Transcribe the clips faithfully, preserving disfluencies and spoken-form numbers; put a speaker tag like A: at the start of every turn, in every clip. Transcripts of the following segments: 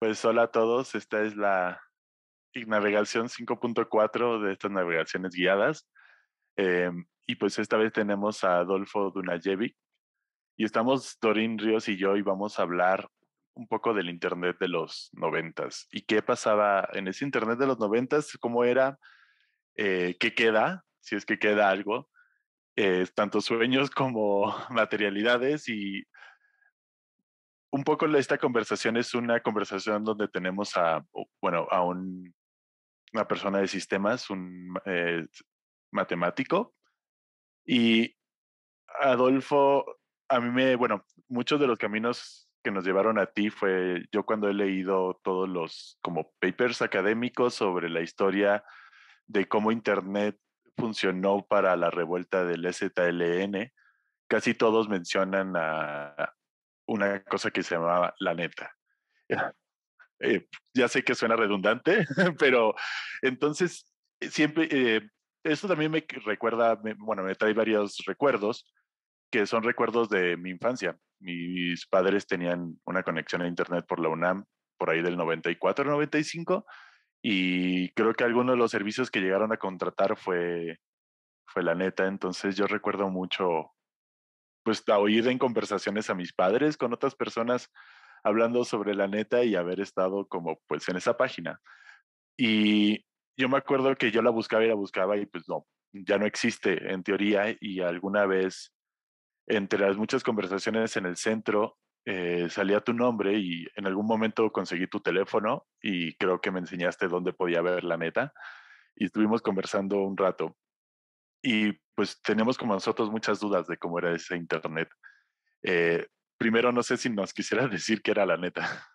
A: Pues hola a todos, esta es la navegación cinco punto cuatro de estas navegaciones guiadas. Eh, y pues esta vez tenemos a Adolfo Dunajevic y estamos Dorín Ríos y yo y vamos a hablar un poco del Internet de los noventas y qué pasaba en ese Internet de los noventas, cómo era, eh, qué queda, si es que queda algo, eh, tanto sueños como materialidades. Y un poco esta conversación es una conversación donde tenemos a, bueno, a un una persona de sistemas, un eh, matemático. Y Adolfo, a mí me, bueno, muchos de los caminos que nos llevaron a ti fue yo cuando he leído todos los como papers académicos sobre la historia de cómo Internet funcionó para la revuelta del E Z L N. Casi todos mencionan a una cosa que se llamaba la neta. Eh, ya sé que suena redundante, pero entonces eh, siempre, eh, esto también me recuerda, me, bueno, me trae varios recuerdos que son recuerdos de mi infancia. Mis padres tenían una conexión a internet por la UNAM por ahí del noventa y cuatro, noventa y cinco, y creo que alguno de los servicios que llegaron a contratar fue, fue la neta. Entonces yo recuerdo mucho, pues, a oír en conversaciones a mis padres con otras personas hablando sobre la neta y haber estado como pues en esa página. Y yo me acuerdo que yo la buscaba y la buscaba y pues no, ya no existe en teoría. Y alguna vez, entre las muchas conversaciones en el centro, eh, salía tu nombre y en algún momento conseguí tu teléfono y creo que me enseñaste dónde podía ver la neta y estuvimos conversando un rato. Y pues tenemos como nosotros muchas dudas de cómo era ese internet. Eh, Primero, no sé si nos quisieras decir qué era la neta.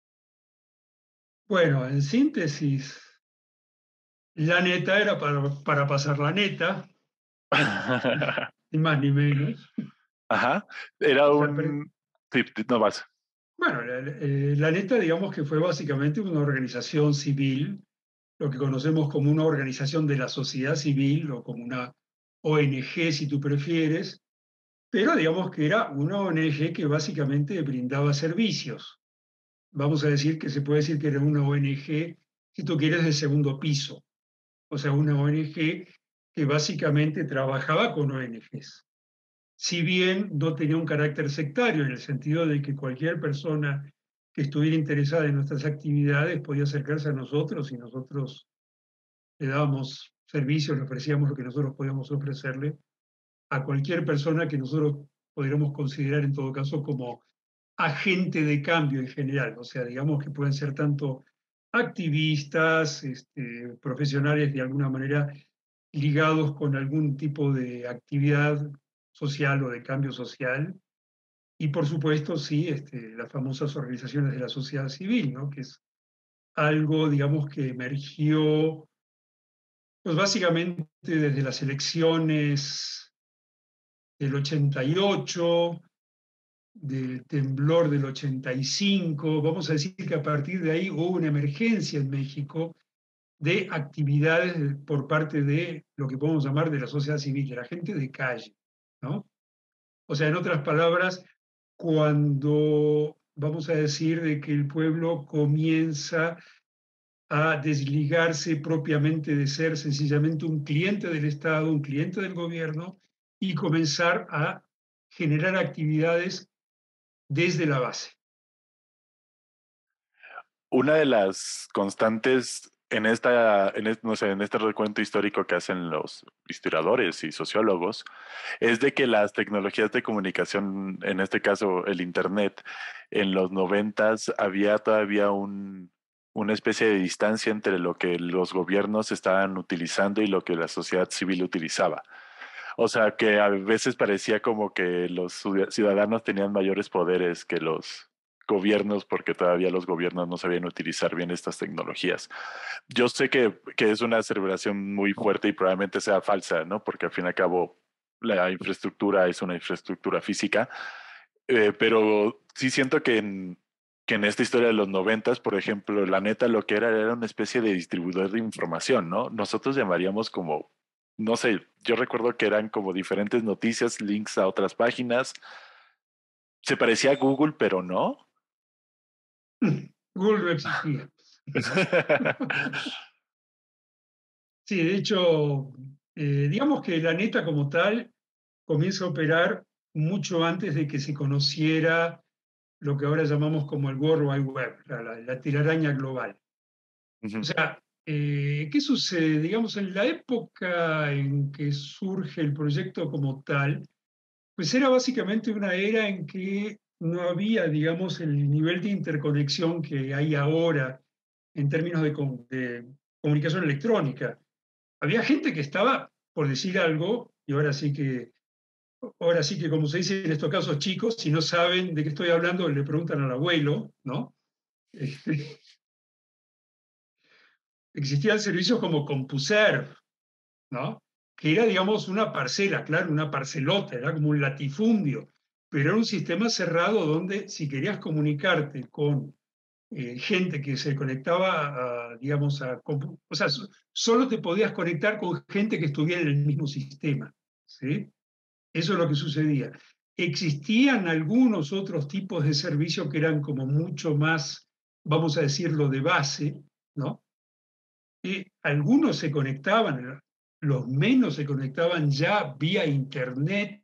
B: Bueno, en síntesis, la neta era para, para pasar la neta, ni más ni menos.
A: Ajá, era
B: O sea, pero-
A: un... Sí, no vas.
B: bueno, la, eh, la neta, digamos que fue básicamente una organización civil, lo que conocemos como una organización de la sociedad civil o como una O N G, si tú prefieres, pero digamos que era una O N G que básicamente brindaba servicios. Vamos a decir que se puede decir que era una O N G, si tú quieres, de segundo piso. O sea, una O N G que básicamente trabajaba con O N Gs. Si bien no tenía un carácter sectario, en el sentido de que cualquier persona que estuviera interesada en nuestras actividades podía acercarse a nosotros y nosotros le dábamos servicios, le ofrecíamos lo que nosotros podíamos ofrecerle a cualquier persona que nosotros pudiéramos considerar en todo caso como agente de cambio en general. O sea, digamos que pueden ser tanto activistas, este, profesionales de alguna manera ligados con algún tipo de actividad social o de cambio social. Y por supuesto, sí, este, las famosas organizaciones de la sociedad civil, ¿no? Que es algo, digamos, que emergió, pues básicamente desde las elecciones del ochenta y ocho, del temblor del ochenta y cinco. Vamos a decir que a partir de ahí hubo una emergencia en México de actividades por parte de lo que podemos llamar de la sociedad civil, de la gente de calle, ¿no? O sea, en otras palabras, cuando vamos a decir de que el pueblo comienza a desligarse propiamente de ser sencillamente un cliente del Estado, un cliente del gobierno, y comenzar a generar actividades desde la base.
A: Una de las constantes en esta, en este, no sé, en este recuento histórico que hacen los historiadores y sociólogos es de que las tecnologías de comunicación, en este caso el Internet, en los noventas había todavía un, una especie de distancia entre lo que los gobiernos estaban utilizando y lo que la sociedad civil utilizaba. O sea, que a veces parecía como que los ciudadanos tenían mayores poderes que los gobiernos porque todavía los gobiernos no sabían utilizar bien estas tecnologías. Yo sé que, que es una celebración muy fuerte y probablemente sea falsa, ¿no? Porque al fin y al cabo la infraestructura es una infraestructura física, eh, pero sí siento que en, que en esta historia de los noventas, por ejemplo, la neta lo que era era una especie de distribuidor de información, ¿no? Nosotros llamaríamos como, no sé, yo recuerdo que eran como diferentes noticias, links a otras páginas. Se parecía a Google, pero no.
B: Google no existía. Sí, de hecho, eh, digamos que la neta como tal comienza a operar mucho antes de que se conociera lo que ahora llamamos como el World Wide Web, la, la, la telaraña global. O
A: Ujú,
B: sea, eh, ¿qué sucede? Digamos, en la época en que surge el proyecto como tal, pues era básicamente una era en que no había, digamos, el nivel de interconexión que hay ahora en términos de, com- de comunicación electrónica. Había gente que estaba, por decir algo, y ahora sí que, ahora sí que como se dice en estos casos chicos, si no saben de qué estoy hablando, le preguntan al abuelo, ¿no? Este, existían servicios como CompuServe, ¿no? Que era, digamos, una parcela, claro, una parcelota, era como un latifundio, pero era un sistema cerrado donde si querías comunicarte con eh, gente que se conectaba, a, digamos, a, compu- o sea, so- solo te podías conectar con gente que estuviera en el mismo sistema, ¿sí? Eso es lo que sucedía. Existían algunos otros tipos de servicios que eran como mucho más, vamos a decirlo, de base, ¿no? Y algunos se conectaban, los menos se conectaban ya vía Internet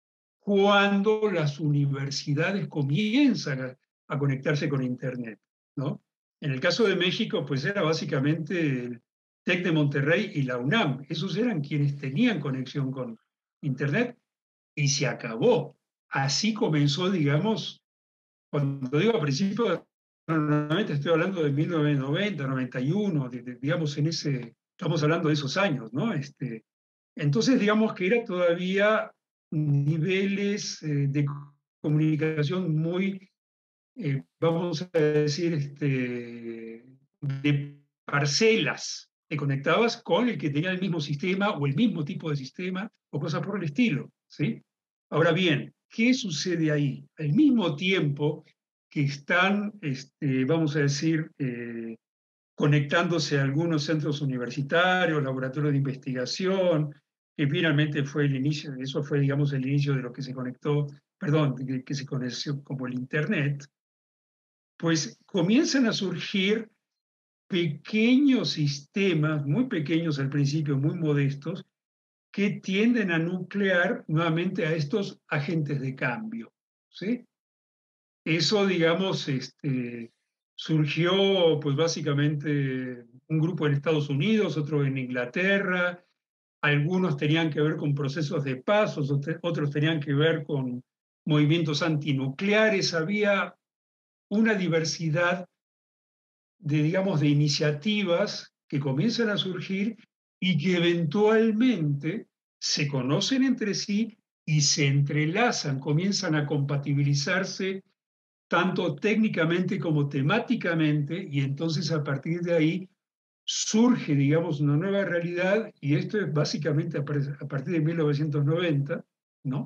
B: cuando las universidades comienzan a, a conectarse con Internet, ¿no? En el caso de México, pues era básicamente el TEC de Monterrey y la UNAM. Esos eran quienes tenían conexión con Internet y se acabó. Así comenzó, digamos, cuando digo a principios, normalmente estoy hablando de mil novecientos noventa, noventa y uno, de- de- digamos, en ese, estamos hablando de esos años, ¿no? Este, entonces, digamos que era todavía niveles eh, de comunicación muy, eh, vamos a decir, este, de parcelas. Te conectabas con el que tenía el mismo sistema o el mismo tipo de sistema o cosas por el estilo, ¿sí? Ahora bien, ¿qué sucede ahí? Al mismo tiempo que están, este, vamos a decir, eh, conectándose a algunos centros universitarios, laboratorios de investigación, que finalmente fue el inicio, eso fue, digamos, el inicio de lo que se conectó, perdón, que, que se conoció como el Internet, pues comienzan a surgir pequeños sistemas, muy pequeños al principio, muy modestos, que tienden a nuclear nuevamente a estos agentes de cambio, ¿sí? Eso, digamos, este, surgió pues básicamente un grupo en Estados Unidos, otro en Inglaterra, algunos tenían que ver con procesos de paz, otros otros tenían que ver con movimientos antinucleares, había una diversidad de, digamos, de iniciativas que comienzan a surgir y que eventualmente se conocen entre sí y se entrelazan, comienzan a compatibilizarse tanto técnicamente como temáticamente, y entonces a partir de ahí surge, digamos, una nueva realidad, y esto es básicamente a, a partir de mil novecientos noventa, ¿no?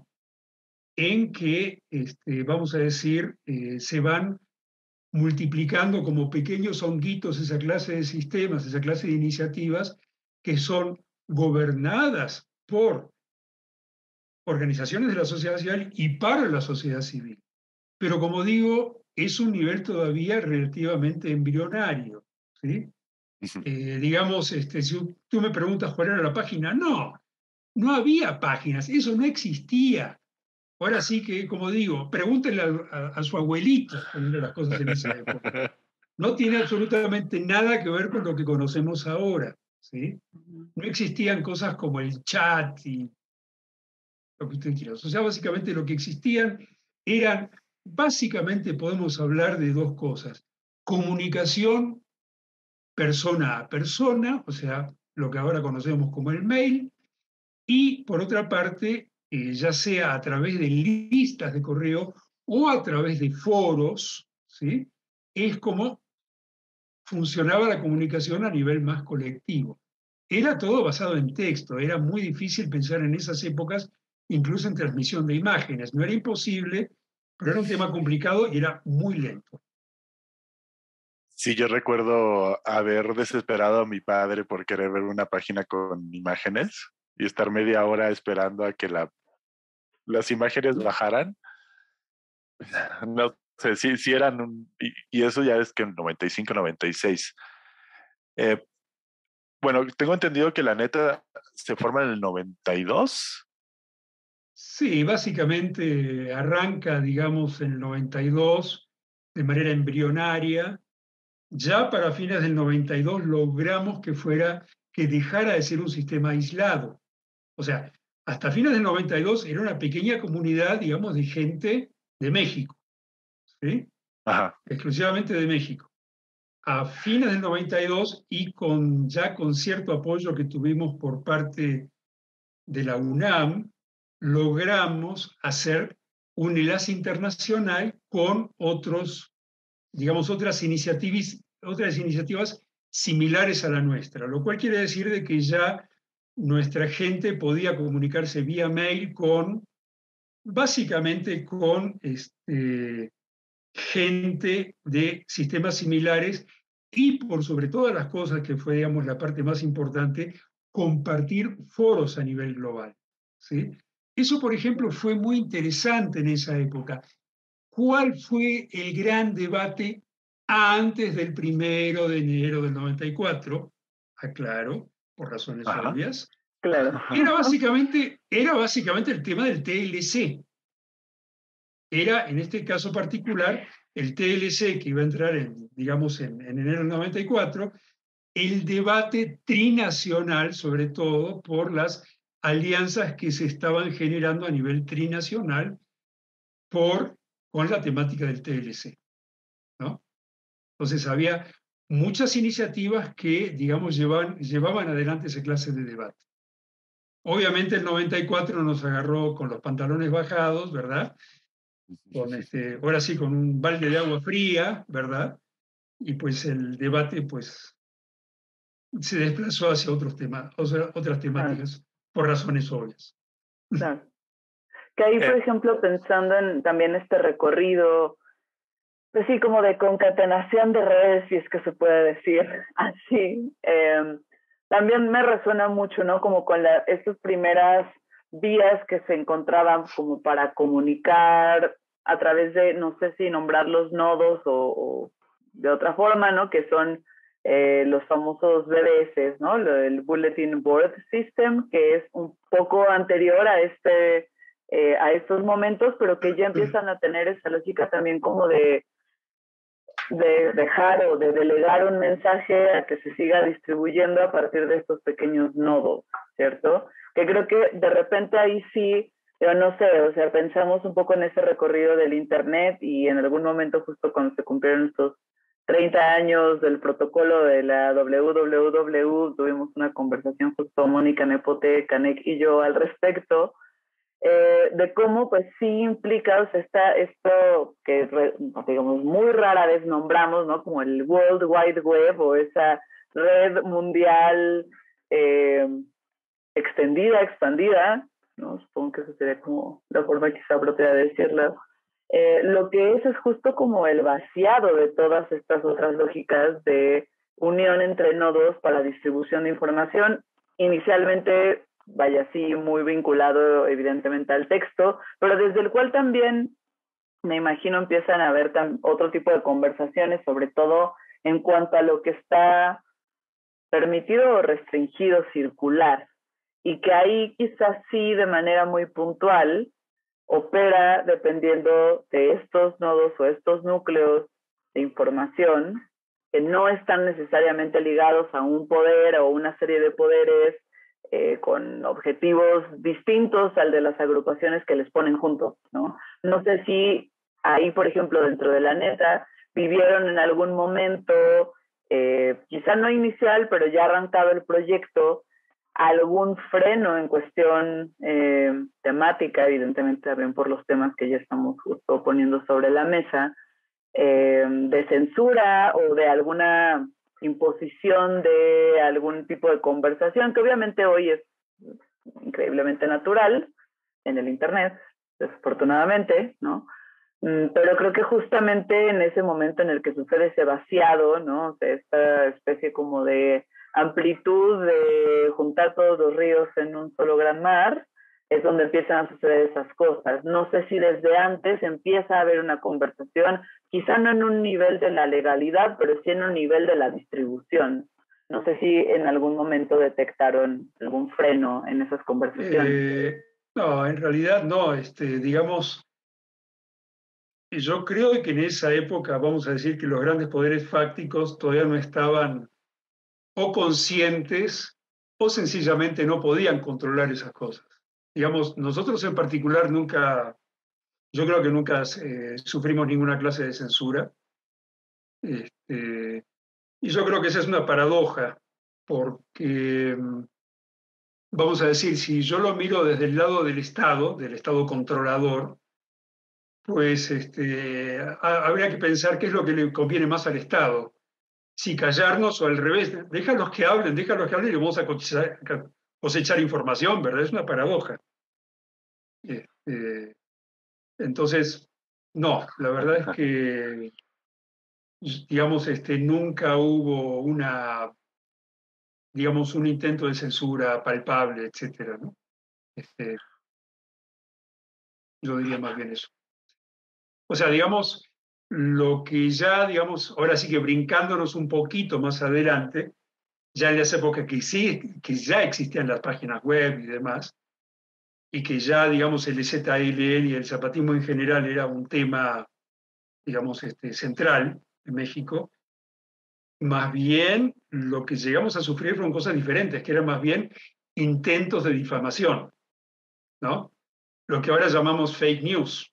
B: En que, este, vamos a decir, eh, se van multiplicando como pequeños honguitos esa clase de sistemas, esa clase de iniciativas que son gobernadas por organizaciones de la sociedad civil y para la sociedad civil. Pero como digo, es un nivel todavía relativamente embrionario, ¿sí?
A: ujú.
B: Eh, digamos, este, si tú me preguntas cuál era la página, no, no había páginas, eso no existía. Ahora sí que, como digo, pregúntenle a, a, a su abuelito cómo eran las cosas en esa época. No tiene absolutamente nada que ver con lo que conocemos ahora, ¿sí? No existían cosas como el chat y lo que usted quiera. O sea, básicamente lo que existían eran, básicamente podemos hablar de dos cosas. Comunicación persona a persona, o sea, lo que ahora conocemos como el mail, y por otra parte, eh, ya sea a través de listas de correo o a través de foros, ¿sí? Es como funcionaba la comunicación a nivel más colectivo. Era todo basado en texto, era muy difícil pensar en esas épocas, incluso en transmisión de imágenes. No era imposible, pero era un tema complicado y era muy lento.
A: Sí, yo recuerdo haber desesperado a mi padre por querer ver una página con imágenes y estar media hora esperando a que la, las imágenes bajaran. No O sea, sí, sí eran un, y, y eso ya es que en noventa y cinco, noventa y seis. Eh, bueno, tengo entendido que la neta se forma en el noventa y dos.
B: Sí, básicamente arranca, digamos, en el noventa y dos de manera embrionaria. Ya para fines del noventa y dos logramos que fuera, que dejara de ser un sistema aislado. O sea, hasta fines del noventa y dos era una pequeña comunidad, digamos, de gente de México, ¿sí?
A: Ajá.
B: Exclusivamente de México. A fines del noventa y dos y con, ya con cierto apoyo que tuvimos por parte de la UNAM, logramos hacer un enlace internacional con otros, digamos, otras iniciativas, otras iniciativas similares a la nuestra, lo cual quiere decir de que ya nuestra gente podía comunicarse vía mail con, básicamente con este, gente de sistemas similares y por sobre todas las cosas, que fue, digamos, la parte más importante, compartir foros a nivel global, ¿sí? Eso, por ejemplo, fue muy interesante en esa época. ¿Cuál fue el gran debate antes del primero de enero del noventa y cuatro? Aclaro, por razones
A: Ajá.
B: obvias.
C: Claro.
B: Era básicamente, era básicamente el tema del T L C. Era, en este caso particular, el T L C que iba a entrar, en, digamos, en, en enero del noventa y cuatro, el debate trinacional, sobre todo por las alianzas que se estaban generando a nivel trinacional por, con la temática del T L C, ¿no? Entonces había muchas iniciativas que, digamos, llevaban, llevaban adelante esa clase de debate. Obviamente el noventa y cuatro nos agarró con los pantalones bajados, ¿verdad? Con este, ahora sí, con un balde de agua fría, ¿verdad? Y pues el debate pues se desplazó hacia otros temas, o sea, otras
C: Claro,
B: temáticas, por razones obvias.
C: claro. Que ahí, por
A: Eh,
C: ejemplo, pensando en también este recorrido, pues sí, como de concatenación de redes, si es que se puede decir así, eh, también me resuena mucho, ¿no? Como con la, estas primeras vías que se encontraban como para comunicar a través de, no sé si nombrar los nodos o, o de otra forma, ¿no? Que son eh, los famosos B B S, ¿no? El Bulletin Board System, que es un poco anterior a este, eh, a estos momentos, pero que ya empiezan a tener esa lógica también como de de dejar o de delegar un mensaje a que se siga distribuyendo a partir de estos pequeños nodos, ¿cierto? Que creo que de repente ahí sí, yo no sé, o sea, pensamos un poco en ese recorrido del Internet y en algún momento justo cuando se cumplieron estos treinta años del protocolo de la W W W, tuvimos una conversación justo Mónica Nepote, Canek y yo al respecto, Eh, de cómo pues sí implica, o sea, está esto que digamos muy rara vez nombramos, ¿no? Como el World Wide Web o esa red mundial eh, extendida, expandida, ¿no? Supongo que eso sería como la forma quizá apropiada de decirlo. Eh, lo que es es justo como el vaciado de todas estas otras lógicas de unión entre nodos para distribución de información, inicialmente vaya así muy vinculado evidentemente al texto, pero desde el cual también me imagino empiezan a haber otro tipo de conversaciones, sobre todo en cuanto a lo que está permitido o restringido circular, y que ahí quizás sí de manera muy puntual opera dependiendo de estos nodos o estos núcleos de información que no están necesariamente ligados a un poder o una serie de poderes eh, con objetivos distintos al de las agrupaciones que les ponen juntos, ¿no? No sé si ahí, por ejemplo, dentro de la neta, vivieron en algún momento, eh, quizá no inicial, pero ya arrancado el proyecto, algún freno en cuestión eh, temática, evidentemente también por los temas que ya estamos justo poniendo sobre la mesa, eh, de censura o de alguna imposición de algún tipo de conversación, que obviamente hoy es increíblemente natural en el Internet, desafortunadamente, ¿no? Pero creo que justamente en ese momento en el que sucede ese vaciado, ¿no? O sea, esta especie como de amplitud de juntar todos los ríos en un solo gran mar, es donde empiezan a suceder esas cosas. No sé si desde antes empieza a haber una conversación, quizá no en un nivel de la legalidad, pero sí en un nivel de la distribución. No sé si en algún momento detectaron algún freno en esas conversaciones.
B: Eh, no, en realidad no. Este, digamos, yo creo que en esa época, vamos a decir que los grandes poderes fácticos todavía no estaban o conscientes o sencillamente no podían controlar esas cosas. Digamos, nosotros en particular nunca, yo creo que nunca eh, sufrimos ninguna clase de censura. Este, y yo creo que esa es una paradoja, porque, vamos a decir, si yo lo miro desde el lado del Estado, del Estado controlador, pues este, ha, habría que pensar qué es lo que le conviene más al Estado. Si callarnos o al revés, déjalos que hablen, déjalos que hablen y vamos a cosechar, cosechar información, ¿verdad? Es una paradoja. Este, entonces, no, la verdad es que, digamos, este, nunca hubo una, digamos, un intento de censura palpable, etcétera, ¿no? Este, yo diría más bien eso. O sea, digamos, lo que ya, digamos, ahora sí que brincándonos un poquito más adelante, ya en las épocas que sí, que ya existían las páginas web y demás, y que ya, digamos, el Z L N y el zapatismo en general era un tema, digamos, este, central en México, más bien lo que llegamos a sufrir fueron cosas diferentes, que eran más bien intentos de difamación, ¿no? Lo que ahora llamamos fake news.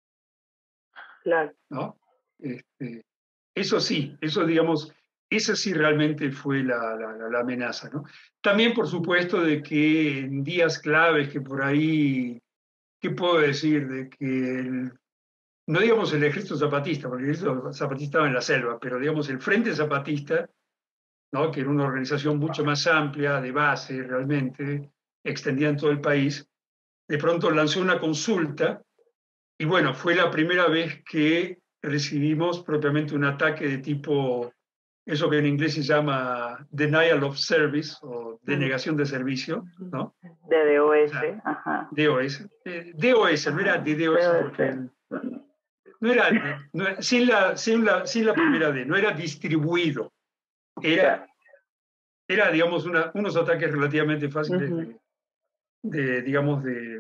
C: Claro.
B: ¿No? Este, eso sí, eso digamos, esa sí realmente fue la, la, la amenaza, ¿no? También, por supuesto, de que en días claves que por ahí, ¿qué puedo decir? De que, el, no digamos el ejército zapatista, porque el ejército zapatista estaba en la selva, pero digamos el Frente Zapatista, ¿no? Que era una organización mucho más amplia, de base realmente, extendida en todo el país, de pronto lanzó una consulta y bueno, fue la primera vez que recibimos propiamente un ataque de tipo, eso que en inglés se llama denial of service o denegación de servicio, ¿no?
C: De D O S,
B: O sea,
C: ajá.
B: D O S. Eh, D O S, no era D D O S porque el, no era, no, sin, la, sin, la, sin la primera D, no era distribuido. Era, era digamos, una, unos ataques relativamente fáciles de, de digamos, de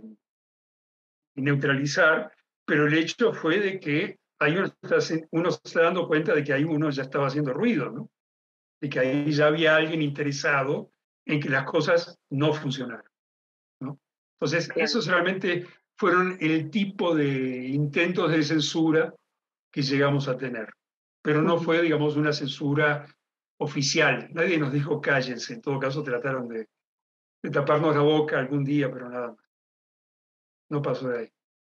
B: neutralizar, pero el hecho fue de que ahí uno, está, uno se está dando cuenta de que ahí uno ya estaba haciendo ruido, ¿no? De que ahí ya había alguien interesado en que las cosas no funcionaran, ¿no? Entonces,
C: Claro.
B: esos realmente fueron el tipo de intentos de censura que llegamos a tener. Pero no fue, digamos, una censura oficial. Nadie nos dijo cállense. En todo caso, trataron de, de taparnos la boca algún día, pero nada más. No pasó de ahí.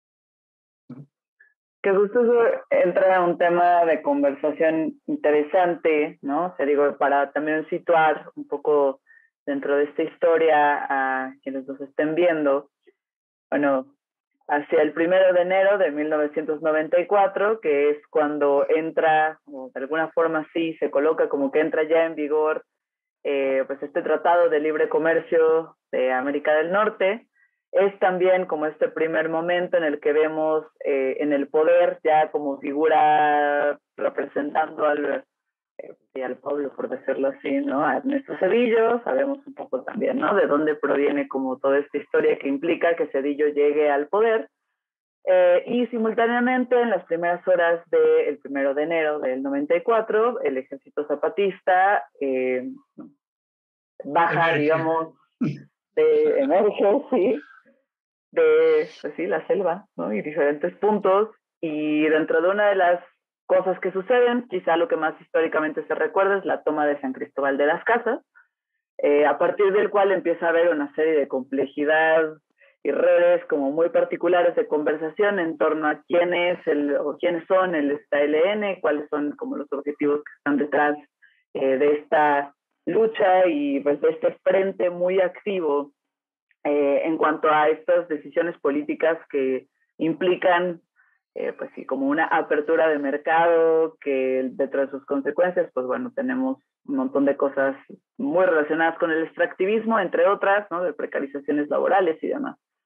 C: Que justo eso entra en un tema de conversación interesante, ¿no? O sea, digo, para también situar un poco dentro de esta historia a quienes nos estén viendo. Bueno, hacia el primero de enero de mil novecientos noventa y cuatro, que es cuando entra, o de alguna forma sí, se coloca como que entra ya en vigor eh, pues este Tratado de Libre Comercio de América del Norte, es también como este primer momento en el que vemos eh, en el poder ya como figura representando al, eh, al pueblo, por decirlo así, ¿no? A Ernesto Zedillo. Sabemos un poco también, ¿no? De dónde proviene como toda esta historia que implica que Zedillo llegue al poder. Eh, y simultáneamente, en las primeras horas del primero de enero del noventa y cuatro, el ejército zapatista eh, baja, emerge. digamos, de emerge, sí, de, pues sí, la selva, ¿no? Y diferentes puntos. Y dentro de una de las cosas que suceden, quizá lo que más históricamente se recuerda es la toma de San Cristóbal de las Casas, eh, a partir del cual empieza a haber una serie de complejidad y redes como muy particulares de conversación en torno a quién es el, o quiénes son el Z L N, cuáles son como los objetivos que están detrás eh, de esta lucha y pues de este frente muy activo eh, en cuanto a estas decisiones políticas que implican eh, pues sí, como una apertura de mercado que dentro de sus consecuencias, pues bueno, tenemos un montón de cosas muy relacionadas con el extractivismo, entre otras, ¿no? De precarizaciones laborales y demás.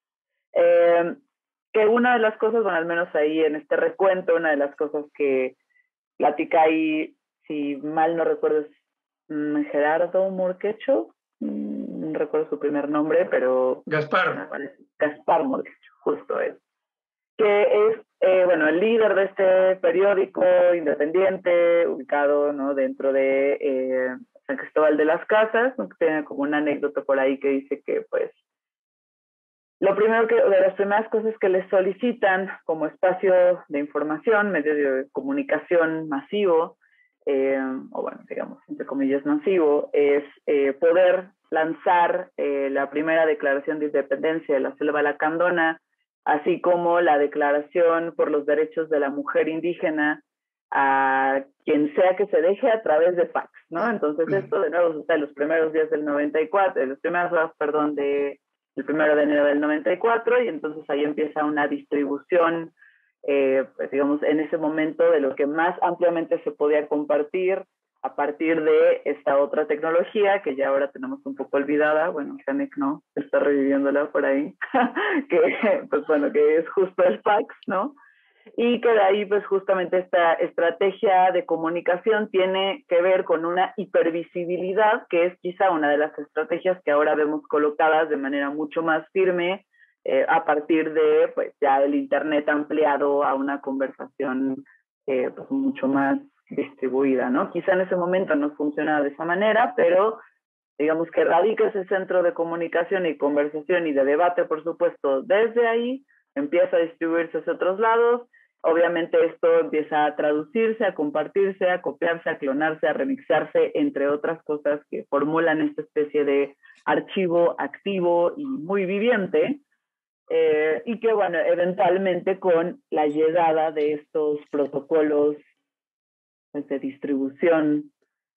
C: Eh, que una de las cosas, bueno, al menos ahí en este recuento, una de las cosas que platica ahí, si mal no recuerdo, es um, Gerardo Morquecho, um, no recuerdo su primer nombre, pero...
B: Gaspar.
C: Vale, Gaspar Morquecho, justo él. Que es, eh, bueno, el líder de este periódico independiente, ubicado, ¿no?, dentro de eh, San Cristóbal de las Casas, ¿no?, que tiene como una anécdota por ahí que dice que, pues, lo primero que, de las primeras cosas que les solicitan como espacio de información, medio de comunicación masivo, eh, o bueno, digamos, entre comillas, masivo, es eh, poder lanzar eh, la primera declaración de independencia de la Selva Lacandona, así como la declaración por los derechos de la mujer indígena a quien sea que se deje a través de fax, ¿no? Entonces esto de nuevo está en los primeros días del noventa y cuatro, en los primeros días, perdón, de el primero de enero del noventa y cuatro, y entonces ahí empieza una distribución, eh, pues digamos, en ese momento de lo que más ampliamente se podía compartir a partir de esta otra tecnología que ya ahora tenemos un poco olvidada, bueno, Janek no, está reviviéndola por ahí, que pues bueno, que es justo el fax, ¿no? Y que de ahí pues justamente esta estrategia de comunicación tiene que ver con una hipervisibilidad, que es quizá una de las estrategias que ahora vemos colocadas de manera mucho más firme eh, a partir de pues ya el internet ampliado a una conversación eh, pues mucho más distribuida, ¿no? Quizá en ese momento no funcionaba de esa manera, pero digamos que radica ese centro de comunicación y conversación y de debate, por supuesto, desde ahí empieza a distribuirse hacia otros lados. Obviamente esto empieza a traducirse, a compartirse, a copiarse, a clonarse, a remixarse, entre otras cosas que formulan esta especie de archivo activo y muy viviente, eh, y que, bueno, eventualmente con la llegada de estos protocolos pues, de distribución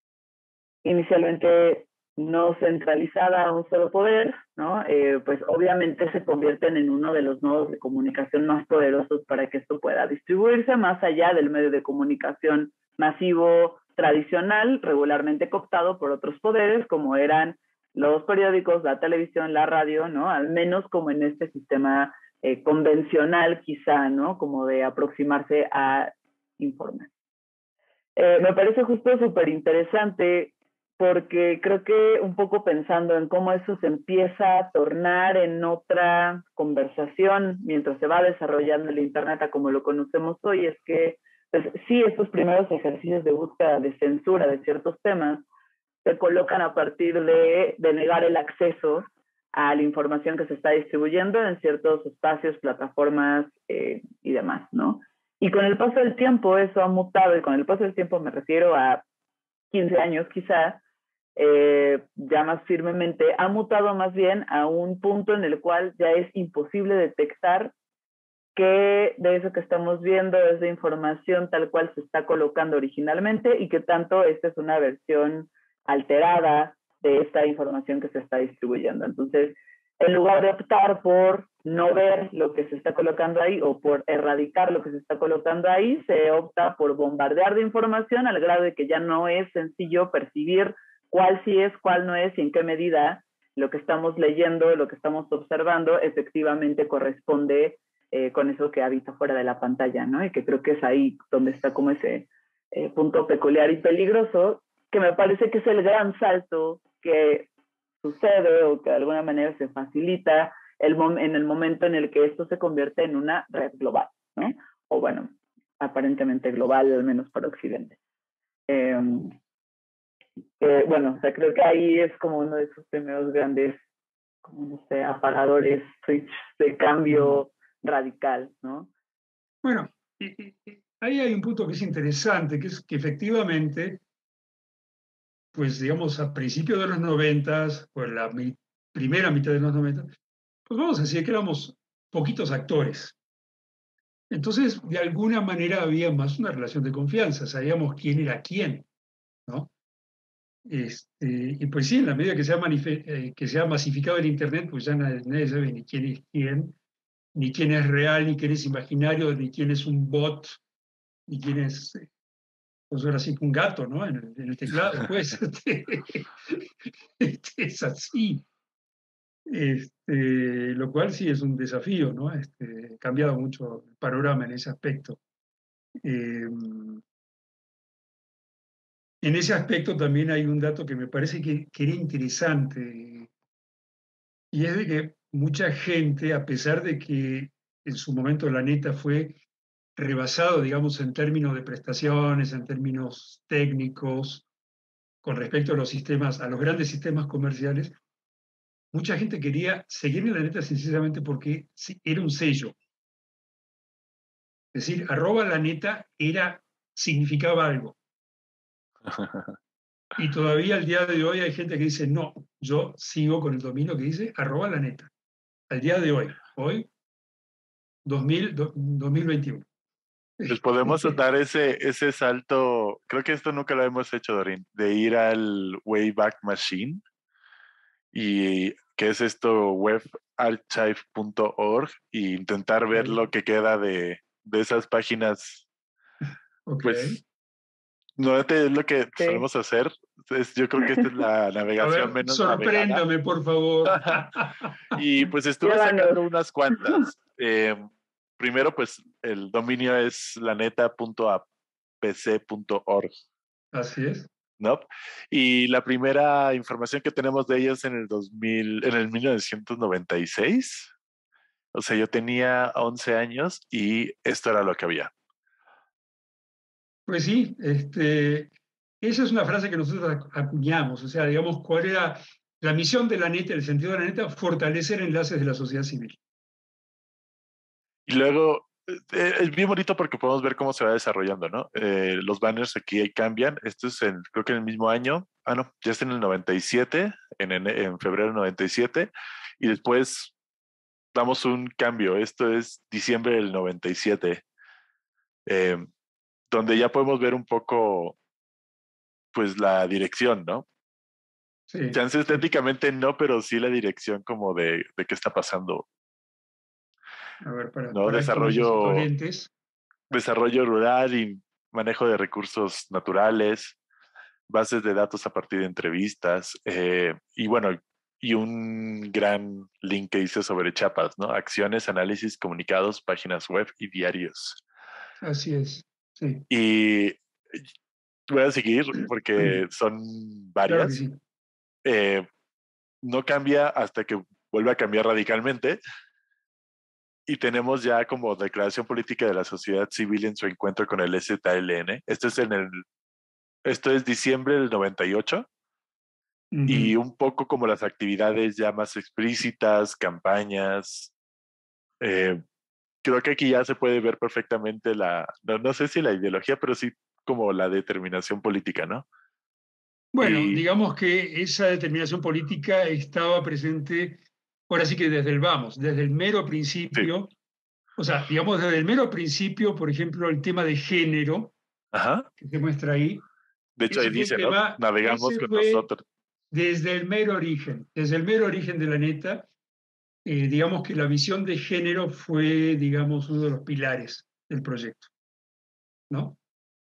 C: inicialmente no centralizada a un solo poder, ¿no? Eh, pues obviamente se convierten en uno de los nodos de comunicación más poderosos para que esto pueda distribuirse más allá del medio de comunicación masivo tradicional, regularmente cooptado por otros poderes, como eran los periódicos, la televisión, la radio, ¿no? Al menos como en este sistema eh, convencional quizá, ¿no? Como de aproximarse a informar. Eh, me parece justo súper interesante porque creo que un poco pensando en cómo eso se empieza a tornar en otra conversación mientras se va desarrollando el Internet a como lo conocemos hoy, es que pues, sí, estos primeros ejercicios de búsqueda de censura de ciertos temas se colocan a partir de, de negar el acceso a la información que se está distribuyendo en ciertos espacios, plataformas eh, y demás, ¿no? Y con el paso del tiempo eso ha mutado, y con el paso del tiempo me refiero a quince años quizá, eh, ya más firmemente, ha mutado más bien a un punto en el cual ya es imposible detectar qué de eso que estamos viendo es de información tal cual se está colocando originalmente y que tanto esta es una versión alterada de esta información que se está distribuyendo. Entonces, en lugar de optar por no ver lo que se está colocando ahí o por erradicar lo que se está colocando ahí, se opta por bombardear de información al grado de que ya no es sencillo percibir cuál sí es, cuál no es y en qué medida lo que estamos leyendo, lo que estamos observando efectivamente corresponde eh, con eso que habita fuera de la pantalla, ¿no? Y que creo que es ahí donde está como ese eh, punto peculiar y peligroso, que me parece que es el gran salto que sucede o que de alguna manera se facilita el en el momento en el que esto se convierte en una red global, ¿no? O bueno, aparentemente global, al menos para Occidente. Eh, eh, bueno, o sea, creo que ahí es como uno de esos primeros grandes, como no sé, apagadores, switch de cambio radical, ¿no?
B: Bueno, ahí hay un punto que es interesante, que es que efectivamente, pues digamos, a principios de los noventas, pues la mi, primera mitad de los noventas, pues vamos a decir que éramos poquitos actores. Entonces, de alguna manera había más una relación de confianza, sabíamos quién era quién, ¿no? Este, y pues sí, en la medida que se ha, eh, que se ha masificado el Internet, pues ya nadie, nadie sabe ni quién es quién, ni quién es real, ni quién es imaginario, ni quién es un bot, ni quién es, pues ahora sí, un gato, ¿no? En el, en el teclado, pues. Este, es así. Este, lo cual sí es un desafío, ¿no? Este, ha cambiado mucho el panorama en ese aspecto. Eh, en ese aspecto también hay un dato que me parece que, que era interesante, y es de que mucha gente, a pesar de que en su momento la neta fue rebasado, digamos, en términos de prestaciones, en términos técnicos, con respecto a los sistemas, a los grandes sistemas comerciales, mucha gente quería seguir en la neta sencillamente porque sí, era un sello. Es decir, arroba la neta era, significaba algo. Y todavía al día de hoy hay gente que dice, no, yo sigo con el dominio que dice arroba la neta. Al día de hoy, hoy, dos mil, do- dos mil veintiuno.
A: Pues podemos dar ese, ese salto, creo que esto nunca lo hemos hecho, Dorin, de ir al Wayback Machine, y que es esto web archive punto org, y intentar ver
B: Ok,
A: lo que queda de, de esas páginas.
B: ok.
A: Pues no te- es lo que
C: Sí.
A: solemos hacer. Es, yo creo que esta es la
B: A
A: navegación
B: ver,
A: menos navegada.
B: sorpréndame, por favor.
A: Y pues estuve
C: Llévanos.
A: sacando unas cuantas. Eh, primero, pues el dominio es laneta punto a p c punto org,
B: Así es.
A: ¿no? Y la primera información que tenemos de ellos en el dos mil, en el mil novecientos noventa y seis. O sea, yo tenía once años y esto era lo que había.
B: Pues sí, este, esa es una frase que nosotros acu- acuñamos, o sea, digamos, ¿cuál era la misión de la neta, el sentido de la neta? Fortalecer enlaces de la sociedad civil.
A: Y luego eh, es bien bonito porque podemos ver cómo se va desarrollando, ¿no? Eh, los banners aquí cambian. Esto es en, creo que en el mismo año. Ah, no, ya está en el noventa y siete, en, en, en febrero del noventa y siete. Y después damos un cambio. Esto es diciembre del noventa y siete, eh, donde ya podemos ver un poco, pues, la dirección, ¿no?
B: Sí,
A: Chance
B: sí.
A: estéticamente no, pero sí la dirección como de, de qué está pasando,
B: A ver, para,
A: ¿no?
B: para esto necesito
A: Desarrollo,
B: lentes.
A: desarrollo rural y manejo de recursos naturales, bases de datos a partir de entrevistas, eh, y bueno, y un gran link que dice sobre Chiapas, ¿no? Acciones, análisis, comunicados, páginas web y diarios.
B: Así es. Sí,
A: Y voy a seguir porque son
B: claro que
A: varias.
B: sí.
A: Eh, no cambia hasta que vuelve a cambiar radicalmente. Y tenemos ya como declaración política de la sociedad civil en su encuentro con el Z L N. Esto es en el, esto es diciembre del noventa y ocho, y
B: Ujú.
A: un poco como las actividades ya más explícitas, campañas. Eh, Creo que aquí ya se puede ver perfectamente la, no, no sé si la ideología, pero sí como la determinación política, ¿no?
B: Bueno,
A: Y
B: digamos que esa determinación política estaba presente, ahora sí que desde el vamos, desde el mero
A: sí,
B: principio. O sea, digamos, desde el mero principio, por ejemplo, el tema de género
A: ajá.
B: que se muestra ahí,
A: De hecho ahí
B: ese fue un
A: dice, ¿no?
B: tema,
A: Navegamos
B: ese
A: con
B: fue
A: nosotros.
B: desde el mero origen, desde el mero origen de la neta. Eh, digamos que la visión de género fue, digamos, uno de los pilares del proyecto, ¿no?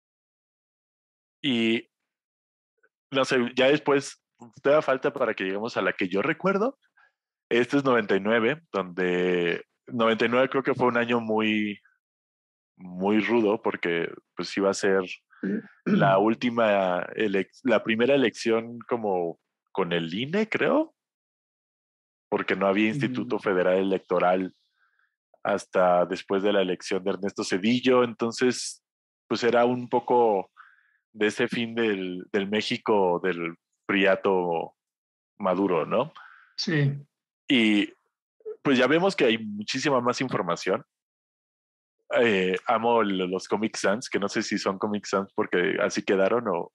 A: Y no sé, ya después, todavía falta para que lleguemos a la que yo recuerdo. Este es noventa y nueve, donde noventa y nueve creo que fue un año muy, muy rudo porque pues iba a ser la última, elec- la primera elección como con el I N E, creo, porque no había
B: Mm,
A: Instituto Federal Electoral hasta después de la elección de Ernesto Zedillo. Entonces, pues era un poco de ese fin del, del México del priato Maduro, ¿no?
B: sí.
A: Y pues ya vemos que hay muchísima más información. Eh, amo los Comic Sans, que no sé si son Comic Sans porque así quedaron, o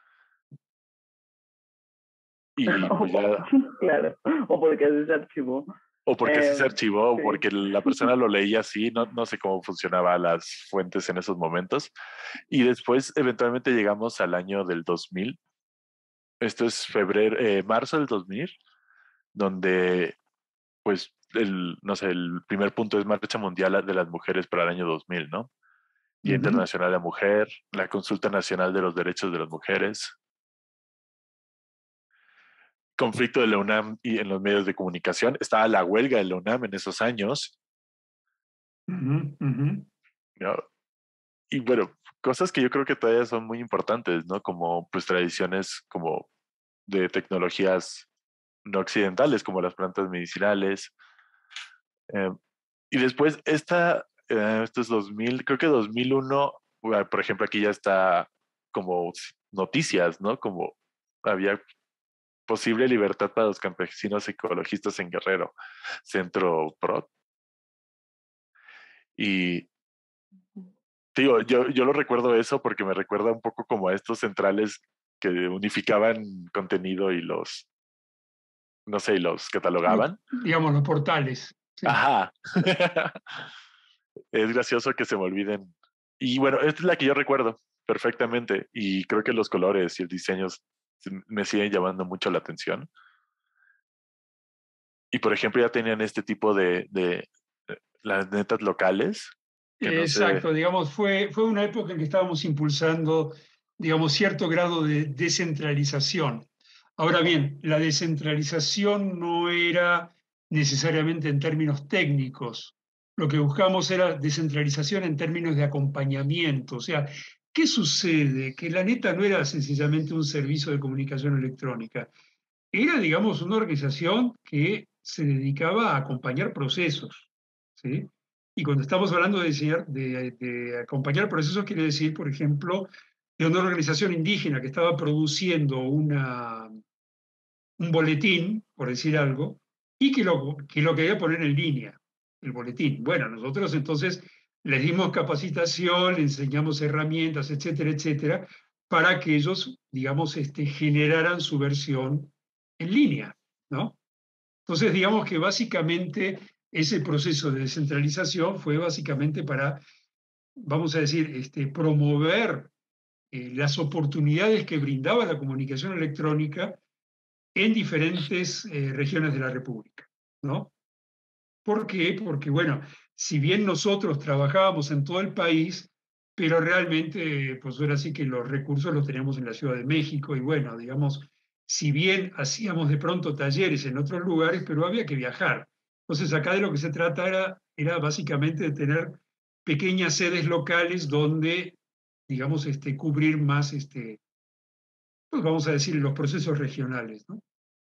A: y pues ya,
C: Claro, o porque así se archivó.
A: o porque así
C: Eh,
A: se archivó, o
C: sí.
A: porque la persona lo leía así. No, no sé cómo funcionaban las fuentes en esos momentos. Y después eventualmente llegamos al año del dos mil. Esto es febrero, eh, marzo del dos mil, donde pues el, no sé, el primer punto es Marcha Mundial de las Mujeres para el año dos mil, ¿no? Día
B: Ujú.
A: Internacional de la Mujer, la Consulta Nacional de los Derechos de las Mujeres. conflicto de la UNAM y en los medios de comunicación. Estaba la huelga de la UNAM en esos años.
B: Uh-huh, uh-huh.
A: ¿No? Y bueno, cosas que yo creo que todavía son muy importantes, ¿no? Como pues tradiciones como de tecnologías no occidentales, como las plantas medicinales. Eh, y después, esta, eh, esto es dos mil, creo que dos mil uno, bueno, por ejemplo, aquí ya está como noticias, ¿no? Como había posible libertad para los campesinos ecologistas en Guerrero, Centro P R O D. Y digo, yo, yo lo recuerdo eso porque me recuerda un poco como a estos centrales que unificaban contenido y los, no sé, y los
B: Lo-
A: catalogaban.
B: digamos, los portales. Sí.
A: Ajá. Es gracioso que se me olviden. Y bueno, esta es la que yo recuerdo perfectamente. Y creo que los colores y el diseño me siguen llamando mucho la atención. Y por ejemplo, ya tenían este tipo de, de, de las netas locales, que no sé.
B: Exacto, digamos, fue, fue una época en que estábamos impulsando, digamos, cierto grado de descentralización. Ahora bien, la descentralización no era necesariamente en términos técnicos. Lo que buscamos era descentralización en términos de acompañamiento. O sea, ¿qué sucede? Que la neta no era sencillamente un servicio de comunicación electrónica. Era, digamos, una organización que se dedicaba a acompañar procesos, ¿sí? Y cuando estamos hablando de, diseñar- de, de acompañar procesos, quiere decir, por ejemplo, de una organización indígena que estaba produciendo una, un boletín, por decir algo, y que lo, que lo quería poner en línea, el boletín. Bueno, nosotros entonces les dimos capacitación, les enseñamos herramientas, etcétera, etcétera, para que ellos, digamos, este, generaran su versión en línea, ¿no? Entonces, digamos que básicamente ese proceso de descentralización fue básicamente para, vamos a decir, este, promover eh, las oportunidades que brindaba la comunicación electrónica en diferentes eh, regiones de la República, ¿no? ¿Por qué? Porque, bueno, si bien nosotros trabajábamos en todo el país, pero realmente, pues ahora sí que los recursos los teníamos en la Ciudad de México y bueno, digamos, si bien hacíamos de pronto talleres en otros lugares, pero había que viajar. Entonces, acá de lo que se trata era, era básicamente de tener pequeñas sedes locales donde, digamos, este, cubrir más, este, pues vamos a decir, los procesos regionales, ¿no?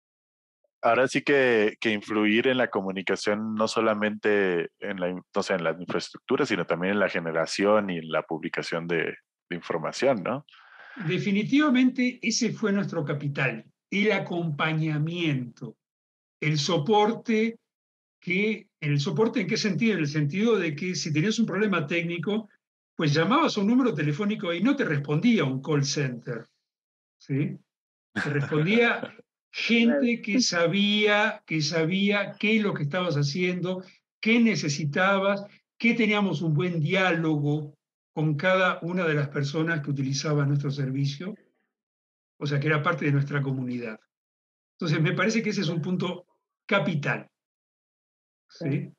A: Ahora sí que, que influir en la comunicación no solamente en la, no sé, en la infraestructura, sino también en la generación y en la publicación de, de información, ¿no?
B: Definitivamente ese fue nuestro capital, el acompañamiento, el soporte, que, ¿el soporte en qué sentido? En el sentido de que si tenías un problema técnico, pues llamabas a un número telefónico y no te respondía un call center, ¿sí? Te respondía gente que sabía, que sabía qué es lo que estabas haciendo, qué necesitabas, que teníamos un buen diálogo con cada una de las personas que utilizaban nuestro servicio, o sea, que era parte de nuestra comunidad. Entonces, me parece que ese es un punto capital, ¿sí?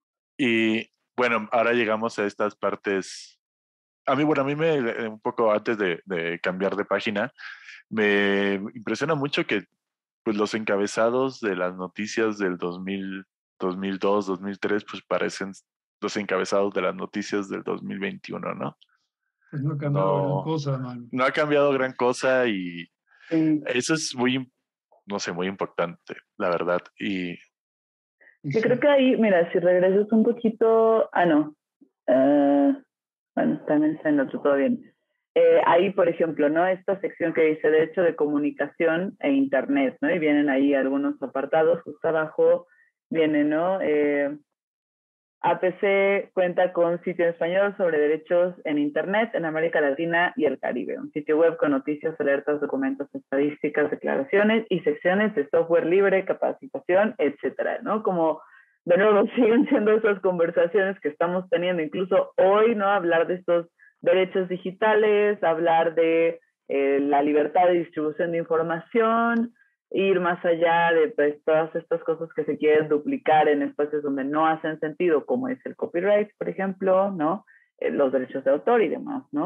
A: Y bueno, ahora llegamos a estas partes. A mí, bueno, a mí me, un poco antes de, de cambiar de página, me impresiona mucho que pues los encabezados de las noticias del dos mil, dos mil dos, dos mil tres, pues parecen los encabezados de las noticias del dos mil veintiuno, ¿no?
B: Pues no ha cambiado gran
A: No,
B: cosa, man.
A: no ha cambiado gran cosa y
C: Sí.
A: eso es muy, no sé, muy importante, la verdad. Y
B: Y
C: Yo creo
B: sí.
C: que ahí, mira, si regresas un poquito, ah, no, uh, bueno, también está en otro, todo bien. Eh, ahí, por ejemplo, ¿no? Esta sección que dice Derecho de Comunicación e Internet, ¿no? Y vienen ahí algunos apartados, justo abajo viene, ¿no? Eh, A P C cuenta con sitio en español sobre derechos en Internet en América Latina y el Caribe. Un sitio web con noticias, alertas, documentos, estadísticas, declaraciones y secciones de software libre, capacitación, etcétera, ¿no? Como, de nuevo, siguen siendo esas conversaciones que estamos teniendo, incluso hoy, ¿no? Hablar de estos derechos digitales, hablar de eh, la libertad de distribución de información, ir más allá de pues, todas estas cosas que se quieren duplicar en espacios donde no hacen sentido, como es el copyright, por ejemplo, ¿no? Eh, los derechos de autor y demás, ¿no?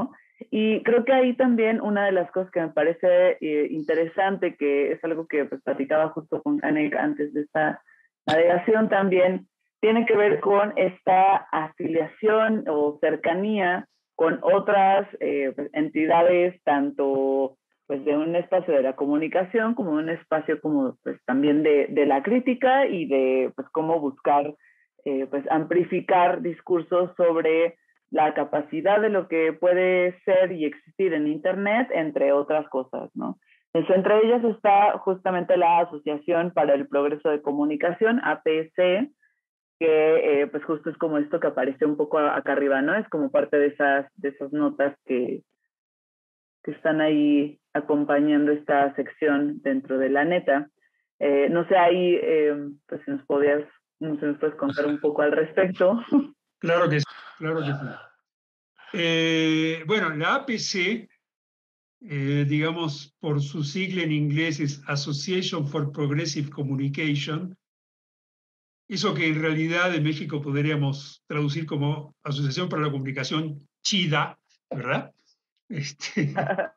C: Y creo que ahí también una de las cosas que me parece eh, interesante, que es algo que pues, platicaba justo con Canek antes de esta navegación también, tiene que ver con esta afiliación o cercanía con otras eh, pues, entidades, tanto pues, de un espacio de la comunicación como de un espacio como pues, también de, de la crítica y de pues, cómo buscar eh, pues, amplificar discursos sobre la capacidad de lo que puede ser y existir en Internet, entre otras cosas, ¿no? Entonces, entre ellas está justamente la Asociación para el Progreso de Comunicación, A P C, que eh, pues justo es como esto que aparece un poco acá arriba, ¿no? Es como parte de esas, de esas notas que, que están ahí acompañando esta sección dentro de la neta. Eh, no sé, ahí, eh, pues si nos podías, no sé, nos puedes contar un poco al respecto.
B: Claro que sí, claro que sí. Eh, bueno, la A P C, eh, digamos, por su sigla en inglés es Association for Progressive Communication, eso que en realidad en México podríamos traducir como Asociación para la Comunicación Chida, ¿verdad? Este,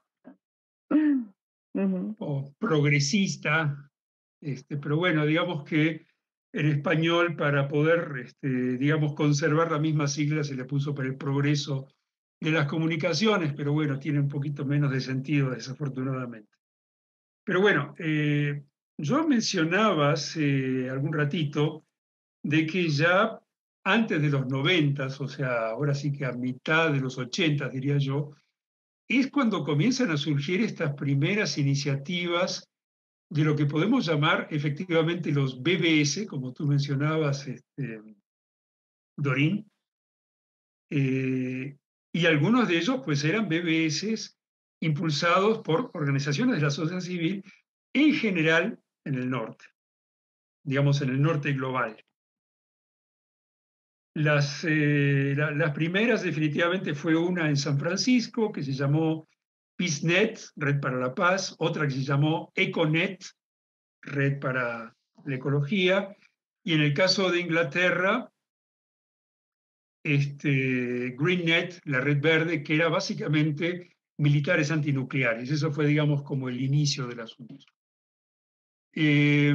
C: uh-huh.
B: o progresista, este, pero bueno, digamos que en español para poder, este, digamos, conservar la misma sigla se le puso para el progreso de las comunicaciones, pero bueno, tiene un poquito menos de sentido desafortunadamente. Pero bueno, eh, yo mencionaba hace algún ratito de que ya antes de los noventas, o sea, ahora sí que a mitad de los ochentas, diría yo, es cuando comienzan a surgir estas primeras iniciativas de lo que podemos llamar efectivamente los B B S, como tú mencionabas, este, Dorín, eh, y algunos de ellos pues eran B B S impulsados por organizaciones de la sociedad civil, en general en el norte, digamos en el norte global. Las, eh, la, las primeras definitivamente fue una en San Francisco que se llamó PeaceNet, Red para la Paz, otra que se llamó EcoNet, Red para la Ecología, y en el caso de Inglaterra, este, GreenNet, la Red Verde, que era básicamente militares antinucleares. Eso fue, digamos, como el inicio del asunto. Eh,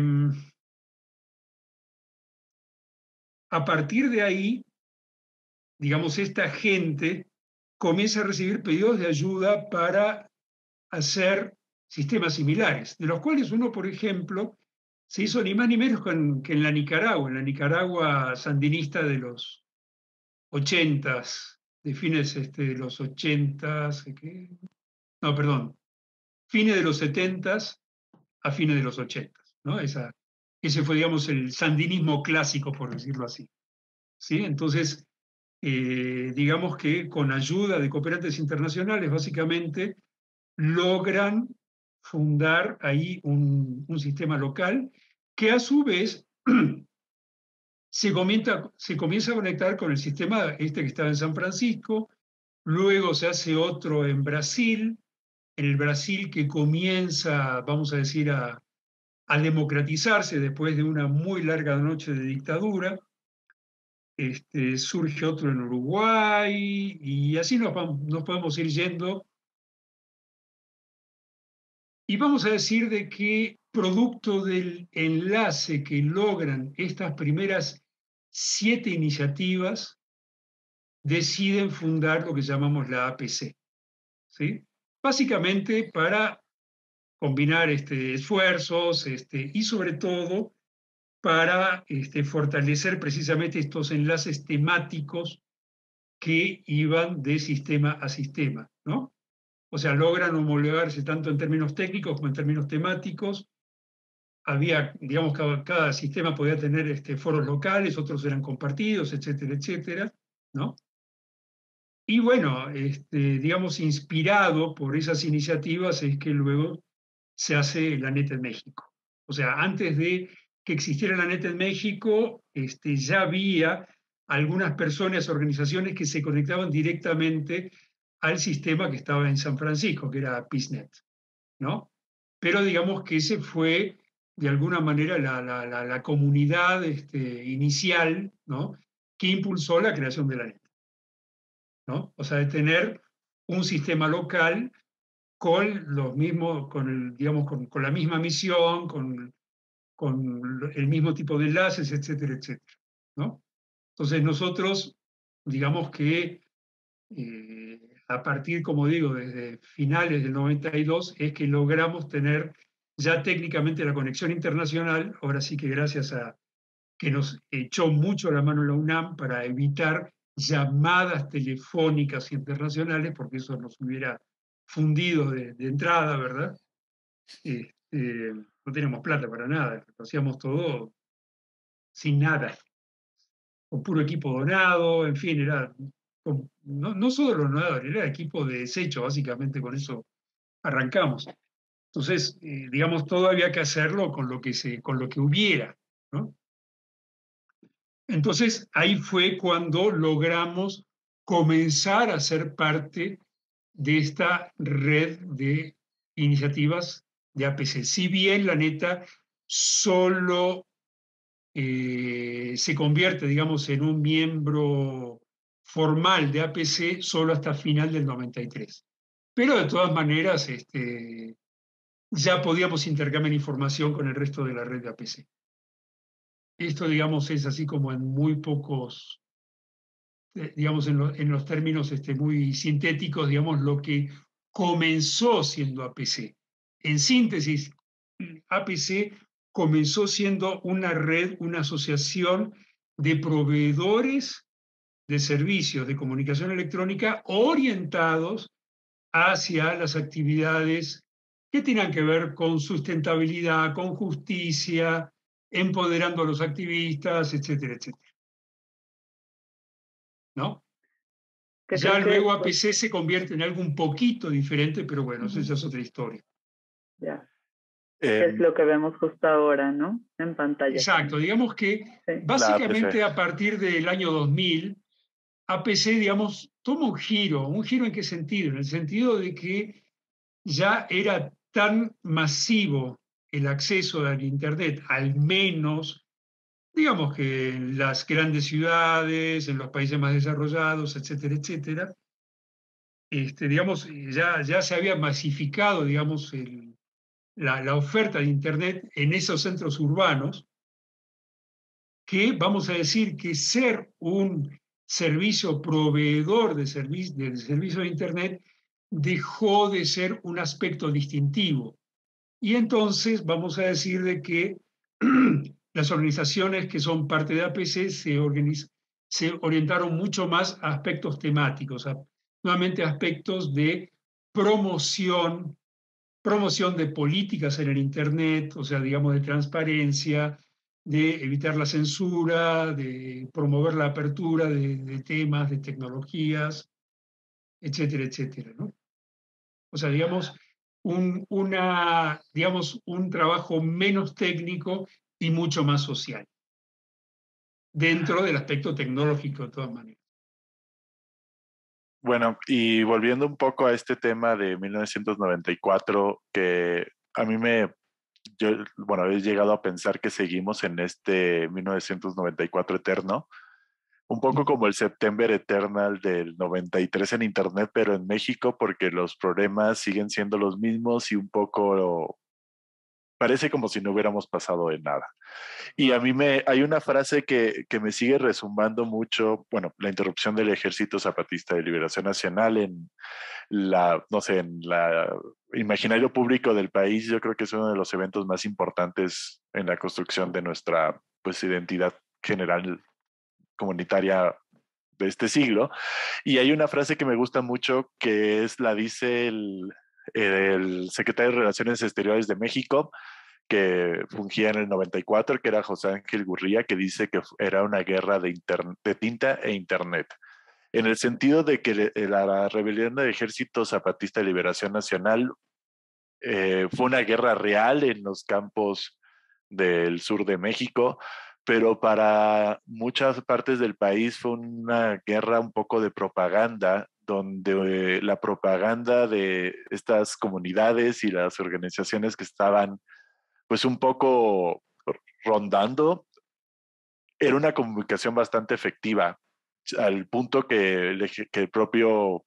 B: a partir de ahí, digamos, esta gente comienza a recibir pedidos de ayuda para hacer sistemas similares, de los cuales uno, por ejemplo, se hizo ni más ni menos con, que en la Nicaragua, en la Nicaragua sandinista de los ochentas, de fines este, de los ochentas, ¿qué? No, perdón, fines de los setentas a fines de los ochentas, ¿no? Esa, ese fue, digamos, el sandinismo clásico, por decirlo así, ¿sí? Entonces, eh, digamos que con ayuda de cooperantes internacionales, básicamente, logran fundar ahí un, un sistema local que a su vez se comienza, se comienza a conectar con el sistema este que estaba en San Francisco, luego se hace otro en Brasil, en el Brasil que comienza, vamos a decir, a, a democratizarse después de una muy larga noche de dictadura. Este, surge otro en Uruguay y así nos, vamos, nos podemos ir yendo. Y vamos a decir de que producto del enlace que logran estas primeras siete iniciativas, deciden fundar lo que llamamos la A P C, ¿sí? Básicamente para combinar este, esfuerzos este, y sobre todo para este, fortalecer precisamente estos enlaces temáticos que iban de sistema a sistema, ¿no? O sea, logran homologarse tanto en términos técnicos como en términos temáticos. Había, digamos, cada, cada sistema podía tener este, foros locales, otros eran compartidos, etcétera, etcétera, ¿no? Y bueno, este, digamos, inspirado por esas iniciativas es que luego se hace la NET en México. O sea, antes de que existiera la NET en México, este, ya había algunas personas, organizaciones que se conectaban directamente al sistema que estaba en San Francisco, que era PeaceNet, ¿no? Pero digamos que ese fue, de alguna manera, la, la, la, la comunidad este, inicial, ¿no?, que impulsó la creación de la NET, ¿no? O sea, de tener un sistema local con los mismos, con el, digamos, con, con la misma misión, con, con el mismo tipo de enlaces, etcétera, etcétera, ¿no? Entonces nosotros, digamos que eh, a partir, como digo, desde finales del noventa y dos, es que logramos tener ya técnicamente la conexión internacional, ahora sí que gracias a que nos echó mucho la mano la UNAM para evitar llamadas telefónicas internacionales, porque eso nos hubiera fundido de, de entrada, ¿verdad? Este, no teníamos plata para nada, hacíamos todo sin nada, con puro equipo donado, en fin, era con, no, no solo donado, era equipo de desecho, básicamente con eso arrancamos. Entonces, eh, digamos, todo había que hacerlo con lo que, se, con lo que hubiera, ¿no? Entonces, ahí fue cuando logramos comenzar a ser parte de esta red de iniciativas de A P C. Si bien la neta solo eh, se convierte, digamos, en un miembro formal de A P C solo hasta final del noventa y tres. Pero de todas maneras, este, ya podíamos intercambiar información con el resto de la red de A P C. Esto, digamos, es así como en muy pocos, eh, digamos, en, lo, en, los términos este, muy sintéticos, digamos, lo que comenzó siendo A P C. En síntesis, A P C comenzó siendo una red, una asociación de proveedores de servicios de comunicación electrónica orientados hacia las actividades que tengan que ver con sustentabilidad, con justicia, empoderando a los activistas, etcétera, etcétera. ¿No?
C: Que
B: ya
C: creo
B: luego
C: que,
B: A P C pues, se convierte en algo un poquito diferente, pero bueno, uh-huh. Esa es otra historia.
C: Ya. Eh, es lo que vemos justo ahora, ¿no? En pantalla.
B: Exacto, digamos que sí. Básicamente a partir del año dos mil, A P C, digamos, toma un giro. ¿Un giro en qué sentido? En el sentido de que ya era tan masivo el acceso al Internet, al menos, digamos que en las grandes ciudades, en los países más desarrollados, etcétera, etcétera, este, digamos, ya, ya se había masificado, digamos, el, la, la oferta de Internet en esos centros urbanos, que vamos a decir que ser un servicio proveedor de, servi de servicio de Internet dejó de ser un aspecto distintivo. Y entonces vamos a decir de que las organizaciones que son parte de A P C se, se orientaron mucho más a aspectos temáticos, a, nuevamente aspectos de promoción, promoción de políticas en el Internet, o sea, digamos, de transparencia, de evitar la censura, de promover la apertura de, de temas, de tecnologías, etcétera, etcétera, ¿no? O sea, digamos, un, una, digamos, un trabajo menos técnico y mucho más social, dentro del aspecto tecnológico, de todas maneras.
A: Bueno, y volviendo un poco a este tema de mil novecientos noventa y cuatro, que a mí me, yo, bueno, he llegado a pensar que seguimos en este mil novecientos noventa y cuatro eterno, un poco como el September Eternal del noventa y tres en Internet, pero en México, porque los problemas siguen siendo los mismos y un poco parece como si no hubiéramos pasado de nada. Y a mí me, hay una frase que, que me sigue resumbando mucho, bueno, la interrupción del Ejército Zapatista de Liberación Nacional en la, no sé, en la imaginario público del país. Yo creo que es uno de los eventos más importantes en la construcción de nuestra, pues, identidad general comunitaria de este siglo. Y hay una frase que me gusta mucho, que es, la dice el, el secretario de Relaciones Exteriores de México, que fungía en el noventa y cuatro, que era José Ángel Gurría, que dice que era una guerra de, de tinta e Internet, en el sentido de que la rebelión del Ejército Zapatista de Liberación Nacional eh, fue una guerra real en los campos del sur de México, pero para muchas partes del país fue una guerra un poco de propaganda, donde eh, la propaganda de estas comunidades y las organizaciones que estaban pues un poco rondando era una comunicación bastante efectiva, al punto que el, que el propio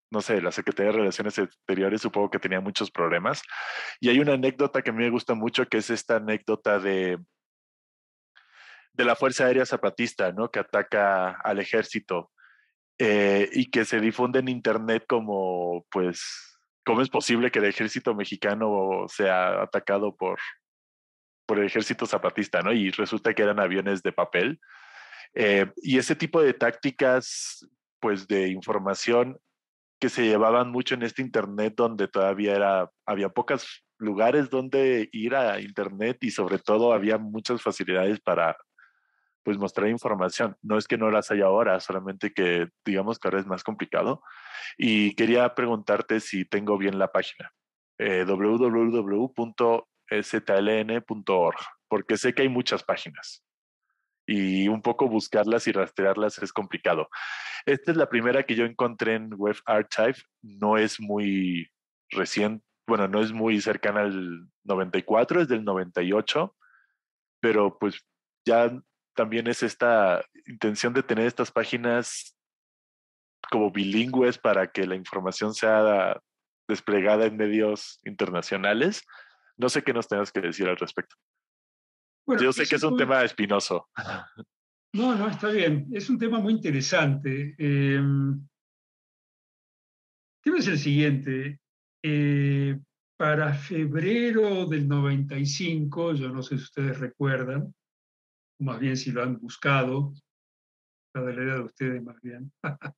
A: no sé, la Secretaría de Relaciones Exteriores supongo que tenía muchos problemas. Y hay una anécdota que a mí me gusta mucho, que es esta anécdota de, de la Fuerza Aérea Zapatista, ¿no? Que ataca al ejército eh, y que se difunde en internet como, pues, ¿cómo es posible que el ejército mexicano sea atacado por, por el ejército zapatista, ¿no? Y resulta que eran aviones de papel. Eh, y ese tipo de tácticas, pues, de información que se llevaban mucho en este internet donde todavía era, había pocos lugares donde ir a internet y sobre todo había muchas facilidades para pues mostrar información. No es que no las haya ahora, solamente que digamos que ahora es más complicado. Y quería preguntarte si tengo bien la página, eh, w w w punto s t l n punto org, porque sé que hay muchas páginas y un poco buscarlas y rastrearlas es complicado. Esta es la primera que yo encontré en Web Archive, no es muy reciente, bueno, no es muy cercana al noventa y cuatro, es del noventa y ocho, pero pues ya también es esta intención de tener estas páginas como bilingües para que la información sea desplegada en medios internacionales. No sé qué nos tengas que decir al respecto.
B: Bueno,
A: Yo sé que
B: ese
A: es un
B: fue,
A: tema espinoso.
B: no, no, está bien, es un tema muy interesante. Eh, el tema es el siguiente. Eh, para febrero del noventa y cinco, yo no sé si ustedes recuerdan, o más bien si lo han buscado, la de la edad de ustedes más bien,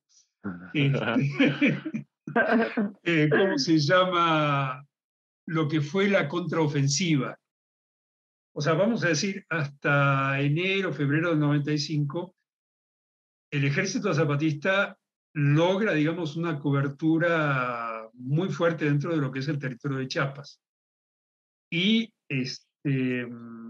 B: este, eh, ¿cómo se llama lo que fue la contraofensiva? O sea, vamos a decir, hasta enero, febrero del noventa y cinco, el ejército zapatista logra, digamos, una cobertura muy fuerte dentro de lo que es el territorio de Chiapas. Y, este,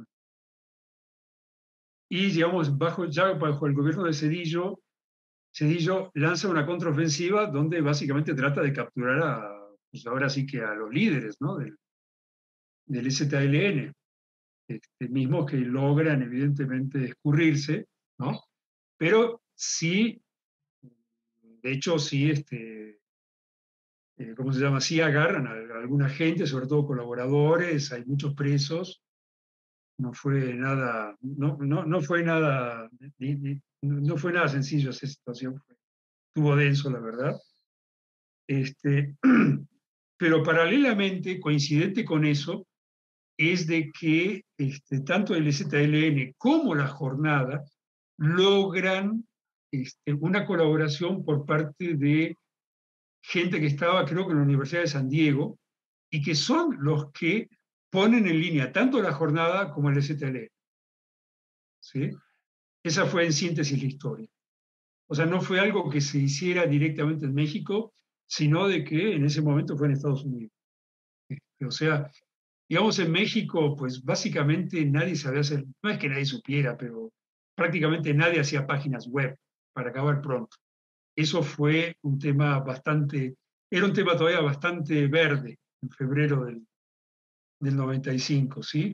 B: y digamos, bajo, ya bajo el gobierno de Cedillo, Cedillo lanza una contraofensiva donde básicamente trata de capturar a, pues ahora sí que a los líderes, ¿no? del, del S T L N, este, mismos que logran evidentemente escurrirse, ¿no? Pero sí, de hecho, sí, este, eh, ¿cómo se llama? Sí agarran a, a alguna gente, sobre todo colaboradores, hay muchos presos, no fue nada, no, no, no fue nada, ni, ni, no fue nada sencillo esa situación, fue, estuvo denso, la verdad. Este, pero paralelamente, coincidente con eso, es de que este, tanto el Z L N como la jornada logran este, una colaboración por parte de gente que estaba, creo que en la Universidad de San Diego, y que son los que ponen en línea tanto la jornada como el Z L N. ¿Sí? Esa fue en síntesis la historia. O sea, no fue algo que se hiciera directamente en México, sino de que en ese momento fue en Estados Unidos. O sea, digamos, en México, pues básicamente nadie sabía hacer, no es que nadie supiera, pero prácticamente nadie hacía páginas web, para acabar pronto. Eso fue un tema bastante, era un tema todavía bastante verde en febrero del, del noventa y cinco, ¿sí?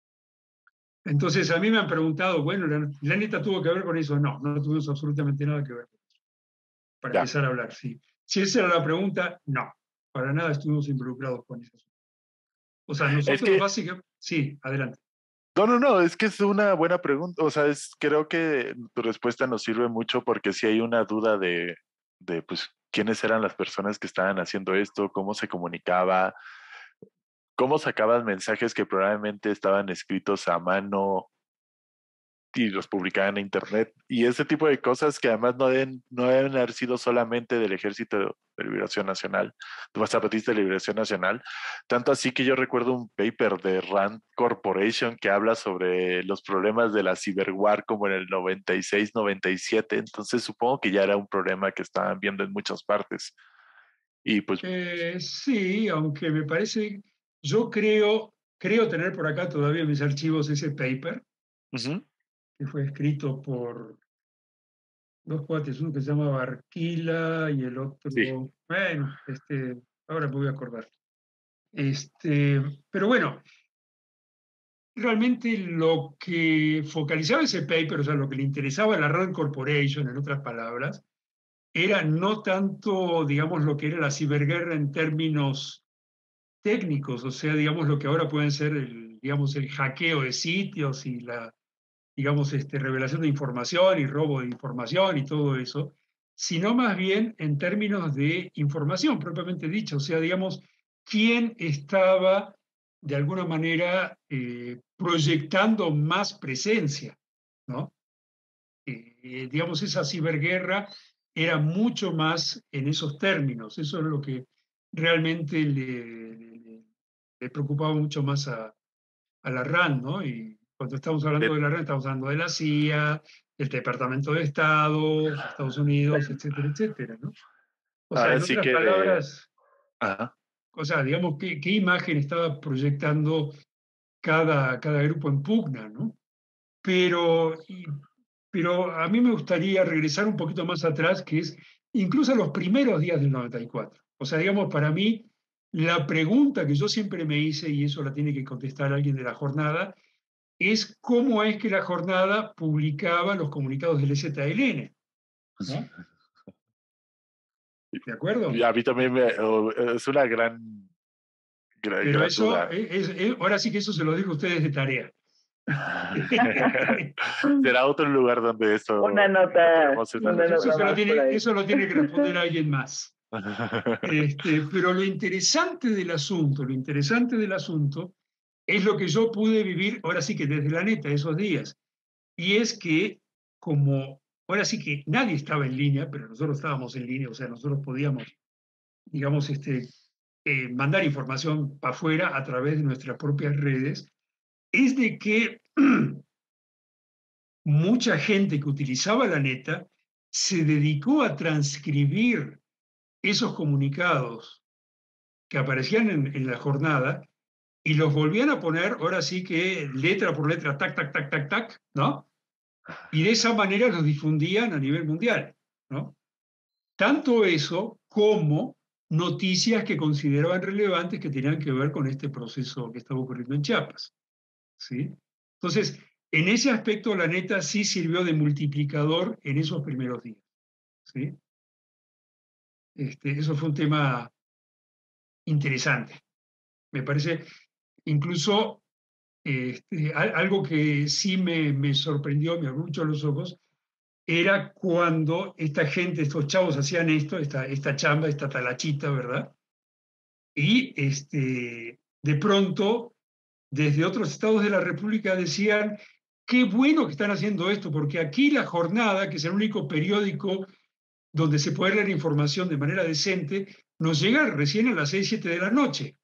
B: Entonces a mí me han preguntado, bueno, ¿la, la neta tuvo que ver con eso? No, no tuvimos absolutamente nada que ver con eso, para
A: Ya.
B: empezar a hablar, sí. Si esa era la pregunta, no, para nada estuvimos involucrados con eso. O sea,
A: Es
B: nosotros
A: que,
B: básicamente, sí, adelante.
A: no, no, no, es que es una buena pregunta. O sea, es, creo que tu respuesta nos sirve mucho porque si hay una duda de, de, pues, quiénes eran las personas que estaban haciendo esto, cómo se comunicaba, cómo sacaban mensajes que probablemente estaban escritos a mano y los publicaban en internet. Y ese tipo de cosas que además no deben, no deben haber sido solamente del Ejército de Liberación Nacional, de los Zapatistas de Liberación Nacional. Tanto así que yo recuerdo un paper de Rand Corporation que habla sobre los problemas de la cyberwar como en el noventa y seis, noventa y siete. Entonces supongo que ya era un problema que estaban viendo en muchas partes. Y pues,
B: Eh, sí, aunque me parece, yo creo, creo tener por acá todavía en mis archivos ese paper
A: uh-huh,
B: que fue escrito por dos cuates, uno que se llama Barquila y el
A: sí.
B: otro, bueno, este, ahora me voy a acordar. Este, pero bueno, realmente lo que focalizaba ese paper, o sea, lo que le interesaba a la Rand Corporation, en otras palabras, era no tanto, digamos, lo que era la ciberguerra en términos técnicos, o sea, digamos, lo que ahora pueden ser, el, digamos, el hackeo de sitios y la, digamos, este, revelación de información y robo de información y todo eso, sino más bien en términos de información propiamente dicho, o sea, digamos, quién estaba de alguna manera eh, proyectando más presencia, ¿no? Eh, digamos, esa ciberguerra era mucho más en esos términos, eso es lo que realmente le, le, le preocupaba mucho más a, a la RAND, ¿no? Y cuando estamos hablando de la RAND, estamos hablando de la C I A, del Departamento de Estado, Estados Unidos, etcétera, etcétera, ¿no? O sea,
A: Ahora
B: en
A: sí
B: otras
A: que...
B: palabras,
A: Ajá.
B: o sea, digamos, ¿qué, qué imagen estaba proyectando cada, cada grupo en pugna, ¿no? Pero, y, pero a mí me gustaría regresar un poquito más atrás, que es incluso a los primeros días del noventa y cuatro. O sea, digamos, para mí, la pregunta que yo siempre me hice, y eso la tiene que contestar alguien de la jornada, es cómo es que la jornada publicaba los comunicados del E Z L N, ¿no? ¿De
A: Y
B: acuerdo?
A: a mí también me, oh, es una gran, gran,
B: Pero
A: gran
B: eso,
A: duda.
B: es, es, ahora sí que eso se lo digo a ustedes de tarea.
A: Será otro lugar donde
C: Una
A: eso
C: nota,
A: encontremos esa
C: una
B: Eso,
C: nota
B: se lo
A: respuesta.
C: más por
B: tiene,
C: ahí.
B: eso lo tiene que responder alguien más. Este, pero lo interesante del asunto, lo interesante del asunto es lo que yo pude vivir, ahora sí que desde la neta, esos días. Y es que como, ahora sí que nadie estaba en línea, pero nosotros estábamos en línea, o sea, nosotros podíamos, digamos, este, eh, mandar información para afuera a través de nuestras propias redes, es de que mucha gente que utilizaba la neta se dedicó a transcribir esos comunicados que aparecían en, en la jornada y los volvían a poner, ahora sí que letra por letra, tac, tac, tac, tac, tac, ¿no? Y de esa manera los difundían a nivel mundial, ¿no? Tanto eso como noticias que consideraban relevantes que tenían que ver con este proceso que estaba ocurriendo en Chiapas, ¿sí? Entonces, en ese aspecto, la neta sí sirvió de multiplicador en esos primeros días, ¿sí? Este, eso fue un tema interesante. Me parece, incluso, este, algo que sí me, me sorprendió, me abrió mucho los ojos, era cuando esta gente, estos chavos hacían esto, esta, esta chamba, esta talachita, ¿verdad? Y este, de pronto, desde otros estados de la República decían, qué bueno que están haciendo esto, porque aquí La Jornada, que es el único periódico donde se puede leer información de manera decente, nos llega recién a las seis, siete de la noche.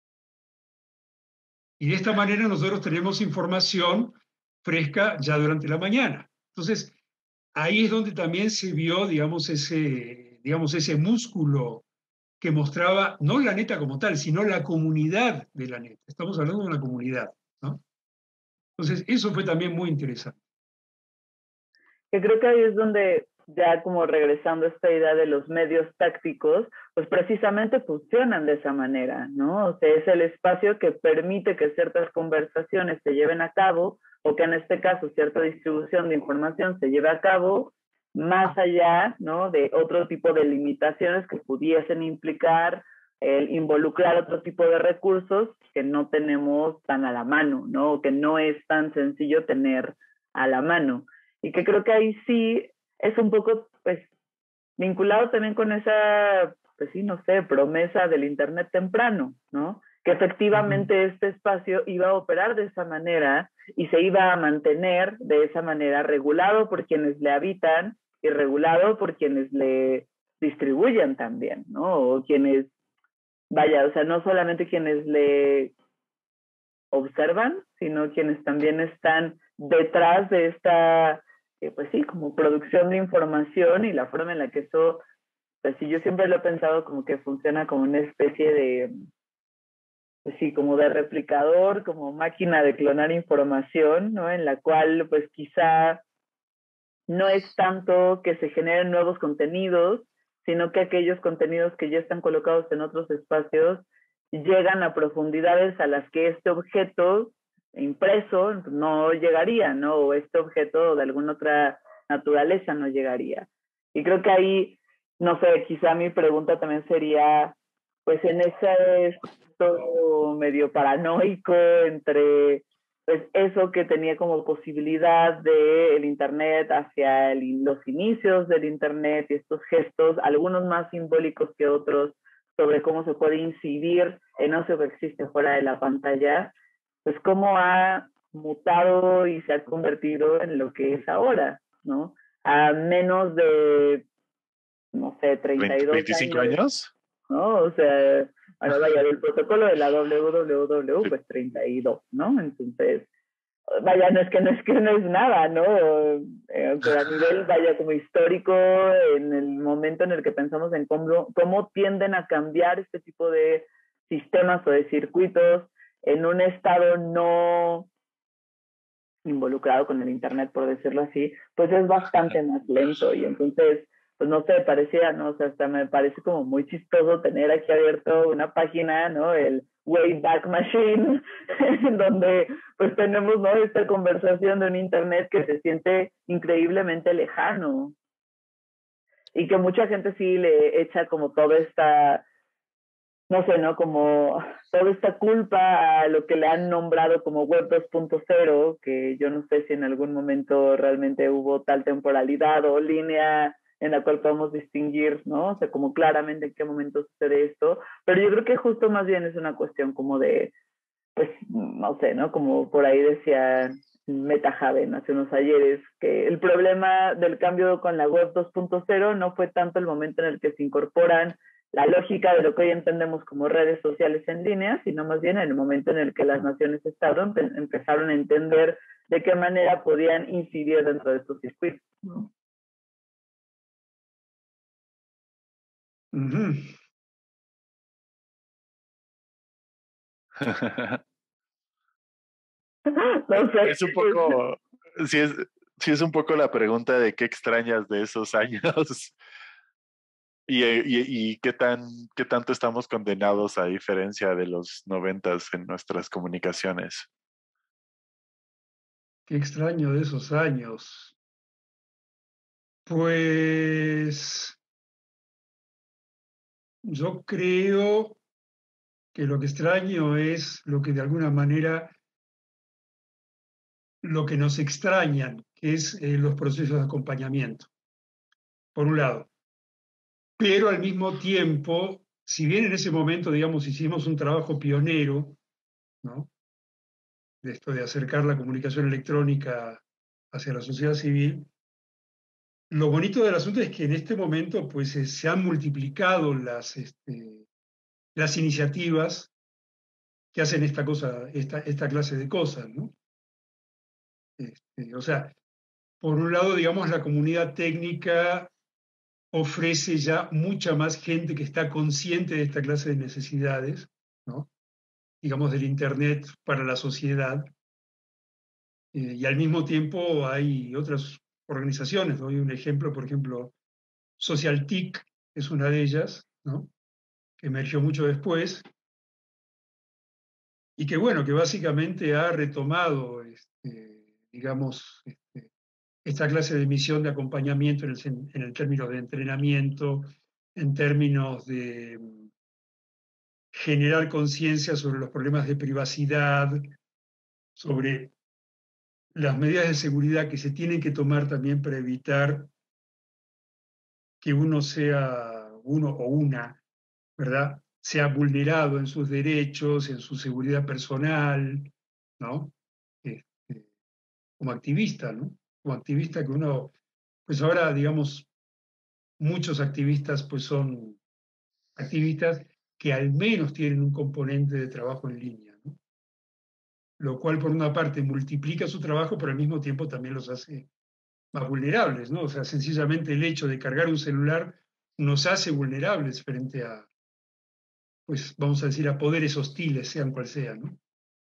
B: Y de esta manera nosotros tenemos información fresca ya durante la mañana. Entonces, ahí es donde también se vio, digamos, ese, digamos, ese músculo que mostraba no la neta como tal, sino la comunidad de la neta. Estamos hablando de una comunidad, ¿no? Entonces, eso fue también muy interesante.
C: Que creo que ahí es donde, ya como regresando a esta idea de los medios tácticos, pues precisamente funcionan de esa manera, ¿no? O sea, es el espacio que permite que ciertas conversaciones se lleven a cabo, o que en este caso cierta distribución de información se lleve a cabo, más allá, ¿no?, de otro tipo de limitaciones que pudiesen implicar el involucrar otro tipo de recursos que no tenemos tan a la mano, ¿no? O que no es tan sencillo tener a la mano. Y que creo que ahí sí es un poco, pues, vinculado también con esa, pues sí, no sé, promesa del Internet temprano, ¿no? Que efectivamente uh-huh. este espacio iba a operar de esa manera y se iba a mantener de esa manera, regulado por quienes le habitan y regulado por quienes le distribuyen también, ¿no? O quienes, vaya, o sea, no solamente quienes le observan, sino quienes también están detrás de esta, eh, pues sí, como producción de información, y la forma en la que eso, pues sí, yo siempre lo he pensado como que funciona como una especie de, pues sí, como de replicador, como máquina de clonar información, ¿no? En la cual, pues quizá no es tanto que se generen nuevos contenidos, sino que aquellos contenidos que ya están colocados en otros espacios llegan a profundidades a las que este objeto impreso no llegaría, ¿no? O este objeto de alguna otra naturaleza no llegaría. Y creo que ahí no sé, quizá mi pregunta también sería, pues en ese esto medio paranoico entre pues eso que tenía como posibilidad del Internet hacia el, los inicios del Internet y estos gestos, algunos más simbólicos que otros, sobre cómo se puede incidir en eso que existe fuera de la pantalla, pues cómo ha mutado y se ha convertido en lo que es ahora, ¿no? A menos de, no sé, treinta y dos
A: veinticinco
C: años,
A: años,
C: ¿no? O sea, bueno, vaya, del protocolo de la doble u doble u doble u, pues treinta y dos, ¿no? Entonces, vaya, no es que no es que no es nada, ¿no? Eh, pero a nivel, vaya, como histórico, en el momento en el que pensamos en cómo, cómo tienden a cambiar este tipo de sistemas o de circuitos en un estado no involucrado con el Internet, por decirlo así, pues es bastante más lento. Y entonces, pues no sé, parecía, ¿no? O sea, hasta me parece como muy chistoso tener aquí abierto una página, ¿no? El Wayback Machine, en donde pues tenemos, ¿no? Esta conversación de un Internet que se siente increíblemente lejano. Y que mucha gente sí le echa como toda esta, no sé, ¿no? Como toda esta culpa a lo que le han nombrado como Web dos punto cero, que yo no sé si en algún momento realmente hubo tal temporalidad o línea en la cual podemos distinguir, ¿no? O sea, como claramente en qué momento sucede esto, pero yo creo que justo más bien es una cuestión como de, pues, no sé, ¿no? Como por ahí decía Meta Haven hace unos ayeres, que el problema del cambio con la Web dos punto cero no fue tanto el momento en el que se incorporan la lógica de lo que hoy entendemos como redes sociales en línea, sino más bien en el momento en el que las naciones-estado empe empezaron a entender de qué manera podían incidir dentro de estos circuitos, ¿no?
B: Uh-huh.
C: No sé.
A: Es un poco, sí es, sí es un poco la pregunta de qué extrañas de esos años y, y, y qué, tan, qué tanto estamos condenados a diferencia de los noventas en nuestras comunicaciones.
B: Qué extraño de esos años. Pues yo creo que lo que extraño es lo que de alguna manera, lo que nos extrañan, que es eh, los procesos de acompañamiento, por un lado. Pero al mismo tiempo, si bien en ese momento, digamos, hicimos un trabajo pionero, ¿no? De esto de acercar la comunicación electrónica hacia la sociedad civil, lo bonito del asunto es que en este momento pues, eh, se han multiplicado las, este, las iniciativas que hacen esta, cosa, esta, esta clase de cosas, ¿no? Este, o sea, por un lado, digamos, la comunidad técnica ofrece ya mucha más gente que está consciente de esta clase de necesidades, ¿no? Digamos, del Internet para la sociedad. Eh, y al mismo tiempo hay otras organizaciones. Doy un ejemplo, por ejemplo, SocialTIC es una de ellas, ¿no? Que emergió mucho después y que, bueno, que básicamente ha retomado, este, digamos, este, esta clase de misión de acompañamiento en el, en el término de entrenamiento, en términos de generar conciencia sobre los problemas de privacidad, sobre las medidas de seguridad que se tienen que tomar también para evitar que uno sea, uno o una, ¿verdad?, sea vulnerado en sus derechos, en su seguridad personal, ¿no? Este, como activista, ¿no? Como activista que uno, pues ahora, digamos, muchos activistas pues son activistas que al menos tienen un componente de trabajo en línea, ¿no? Lo cual por una parte multiplica su trabajo, pero al mismo tiempo también los hace más vulnerables, ¿no? O sea, sencillamente el hecho de cargar un celular nos hace vulnerables frente a, pues vamos a decir, a poderes hostiles, sean cual sean, ¿no?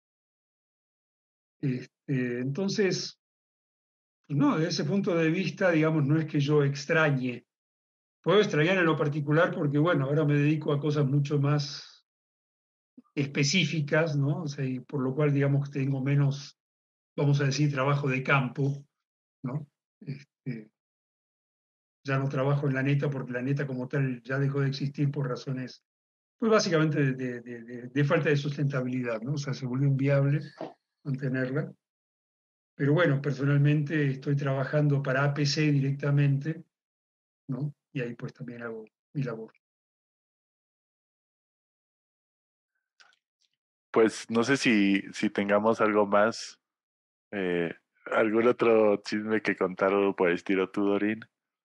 B: Este, entonces, pues no, desde ese punto de vista, digamos, no es que yo extrañe. Puedo extrañar en lo particular porque, bueno, ahora me dedico a cosas mucho más específicas, ¿no? O sea, y por lo cual, digamos, tengo menos, vamos a decir, trabajo de campo, ¿no? Este, ya no trabajo en la neta porque la neta como tal ya dejó de existir por razones, pues básicamente de, de, de, de, de falta de sustentabilidad, ¿no? O sea, se volvió inviable mantenerla. Pero bueno, personalmente estoy trabajando para A P C directamente, ¿no? Y ahí pues también hago mi labor.
A: Pues no sé si, si tengamos algo más, eh, algún otro chisme que contar o por el estilo tú, Dorin.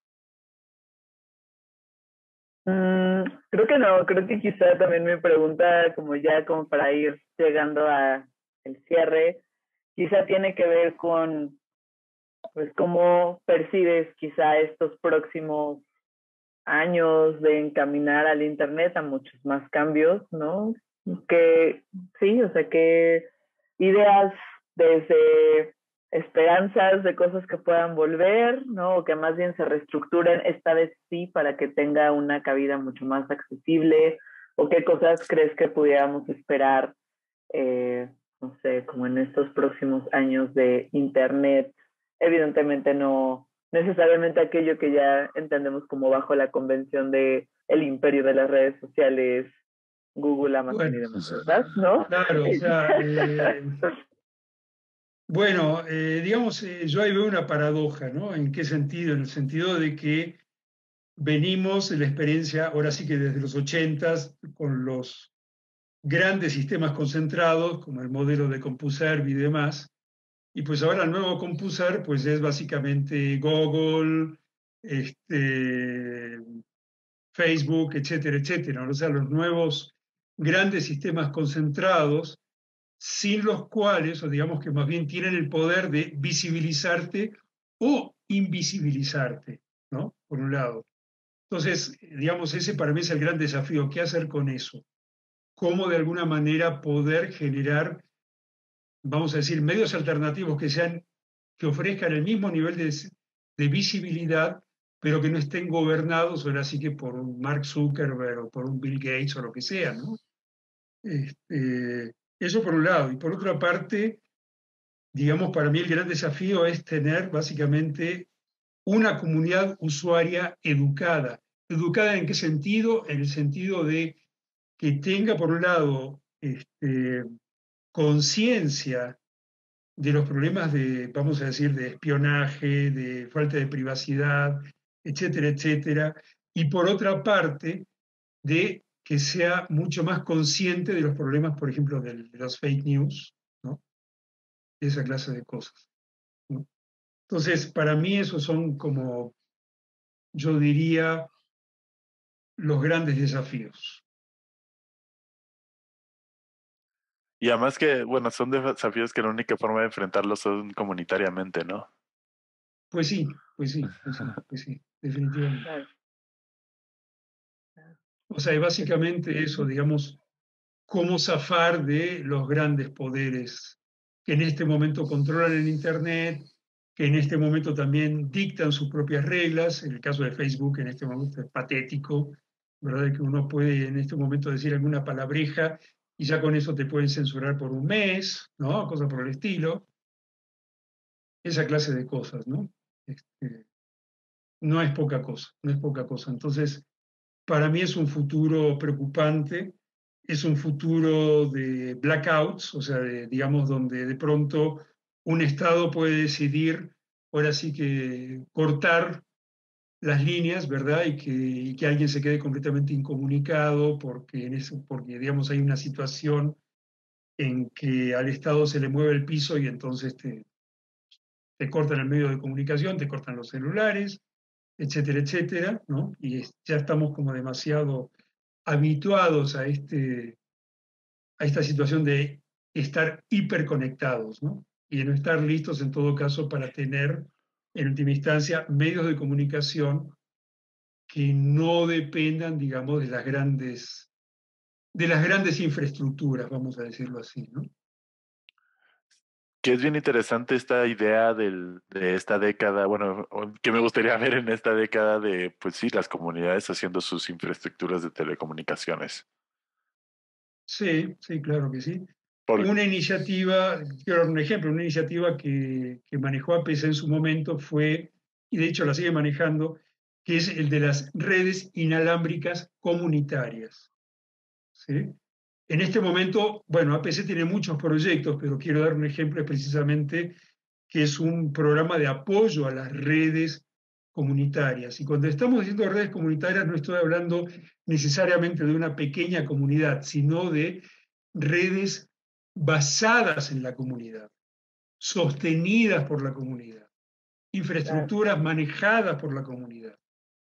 C: Mm, creo que no, creo que quizá también mi pregunta, como ya como para ir llegando a el cierre, quizá tiene que ver con, pues, cómo percibes quizá estos próximos años de encaminar al Internet a muchos más cambios, ¿no? Que sí, o sea, que ideas desde esperanzas de cosas que puedan volver, ¿no? O que más bien se reestructuren esta vez sí para que tenga una cabida mucho más accesible, o qué cosas crees que pudiéramos esperar, eh, no sé, como en estos próximos años de Internet. Evidentemente no necesariamente aquello que ya entendemos como bajo la convención de el imperio de las redes sociales, Google, Amazon
B: Bueno,
C: y demás, ¿verdad? ¿No?
B: claro, o sea, eh, bueno, eh, digamos, eh, yo ahí veo una paradoja, ¿no? ¿En qué sentido? En el sentido de que venimos de la experiencia, ahora sí que desde los ochentas, con los grandes sistemas concentrados, como el modelo de CompuServe y demás, y pues ahora el nuevo CompuServe pues es básicamente Google, este, Facebook, etcétera, etcétera. O sea, los nuevos grandes sistemas concentrados, sin los cuales, o digamos que más bien tienen el poder de visibilizarte o invisibilizarte, ¿no? Por un lado. Entonces, digamos, ese para mí es el gran desafío. ¿Qué hacer con eso? ¿Cómo de alguna manera poder generar, vamos a decir, medios alternativos que sean, que ofrezcan el mismo nivel de, de visibilidad, pero que no estén gobernados ahora sí que por un Mark Zuckerberg o por un Bill Gates o lo que sea, ¿no? Este, eso por un lado. Y por otra parte, digamos, para mí el gran desafío es tener básicamente una comunidad usuaria educada. ¿Educada en qué sentido? En el sentido de que tenga, por un lado, este, conciencia de los problemas de, vamos a decir, de espionaje, de falta de privacidad, etcétera, etcétera. Y por otra parte, de que sea mucho más consciente de los problemas, por ejemplo, de, de los fake news, ¿no? Esa clase de cosas, ¿no? Entonces, para mí esos son como, yo diría, los grandes desafíos.
A: Y además que, bueno, son desafíos que la única forma de enfrentarlos son comunitariamente, ¿no?
B: Pues sí, pues sí, pues sí, pues sí, definitivamente.
C: Claro.
B: O sea, y básicamente eso, digamos, cómo zafar de los grandes poderes que en este momento controlan el Internet, que en este momento también dictan sus propias reglas. En el caso de Facebook, en este momento es patético, ¿verdad? Que uno puede en este momento decir alguna palabreja y ya con eso te pueden censurar por un mes, ¿no? Cosas por el estilo. Esa clase de cosas, ¿no? Este, no es poca cosa, no es poca cosa. Entonces, para mí es un futuro preocupante, es un futuro de blackouts, o sea, de, digamos, donde de pronto un Estado puede decidir, ahora sí que cortar las líneas, ¿verdad? Y que, y que alguien se quede completamente incomunicado porque, en eso, porque, digamos, hay una situación en que al Estado se le mueve el piso y entonces te, te cortan el medio de comunicación, te cortan los celulares, etcétera, etcétera, ¿no? Y es, ya estamos como demasiado habituados a, este, a esta situación de estar hiperconectados, ¿no? Y de no estar listos en todo caso para tener, en última instancia, medios de comunicación que no dependan, digamos, de las grandes, de las grandes infraestructuras, vamos a decirlo así, ¿no?
A: Que es bien interesante esta idea del, de esta década, bueno, que me gustaría ver en esta década de, pues sí, las comunidades haciendo sus infraestructuras de telecomunicaciones.
B: Sí, sí, claro que sí.
A: Por,
B: Una iniciativa, quiero dar un ejemplo, una iniciativa que, que manejó A P C en su momento fue, y de hecho la sigue manejando, que es el de las redes inalámbricas comunitarias. ¿Sí? En este momento, bueno, A P C tiene muchos proyectos, pero quiero dar un ejemplo precisamente que es un programa de apoyo a las redes comunitarias. Y cuando estamos diciendo redes comunitarias, no estoy hablando necesariamente de una pequeña comunidad, sino de redes basadas en la comunidad, sostenidas por la comunidad, infraestructuras manejadas por la comunidad.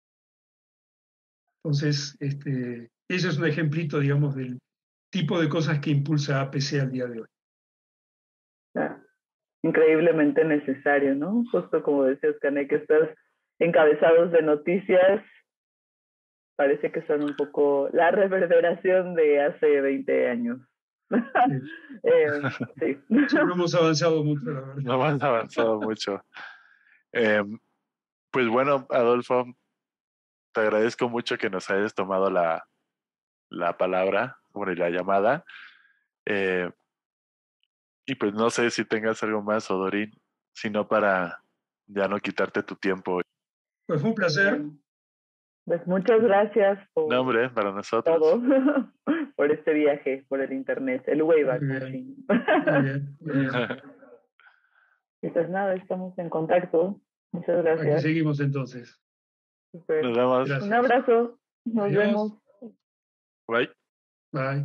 B: Entonces, este, eso es un ejemplito, digamos, del tipo de cosas que impulsa A P C al día de hoy.
C: Ah, increíblemente necesario, ¿no? Justo como decías, Canek, que estos encabezados de noticias parece que son un poco la reverberación de hace veinte años.
B: Sí.
C: eh, sí.
B: Sí, no hemos avanzado mucho, la verdad.
A: No hemos avanzado mucho. Eh, pues bueno, Adolfo, te agradezco mucho que nos hayas tomado la, la palabra, bueno, y la llamada. Eh, y pues no sé si tengas algo más, Odorín, sino para ya no quitarte tu tiempo.
B: Pues fue un placer.
C: Bien. Pues muchas gracias por
A: No, hombre, para nosotros.
C: todo, por este viaje, por el internet, el Wayback
B: Muy bien,
C: Machine.
B: muy bien, muy bien.
C: Y pues nada, estamos en contacto. Muchas
B: Aquí
C: gracias.
B: seguimos entonces.
C: Super.
A: Nos vemos.
B: Gracias.
C: Un abrazo. Nos
B: Adiós.
C: vemos.
A: Bye.
B: Bye.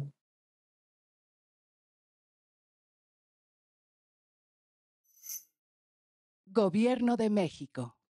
D: Gobierno de México.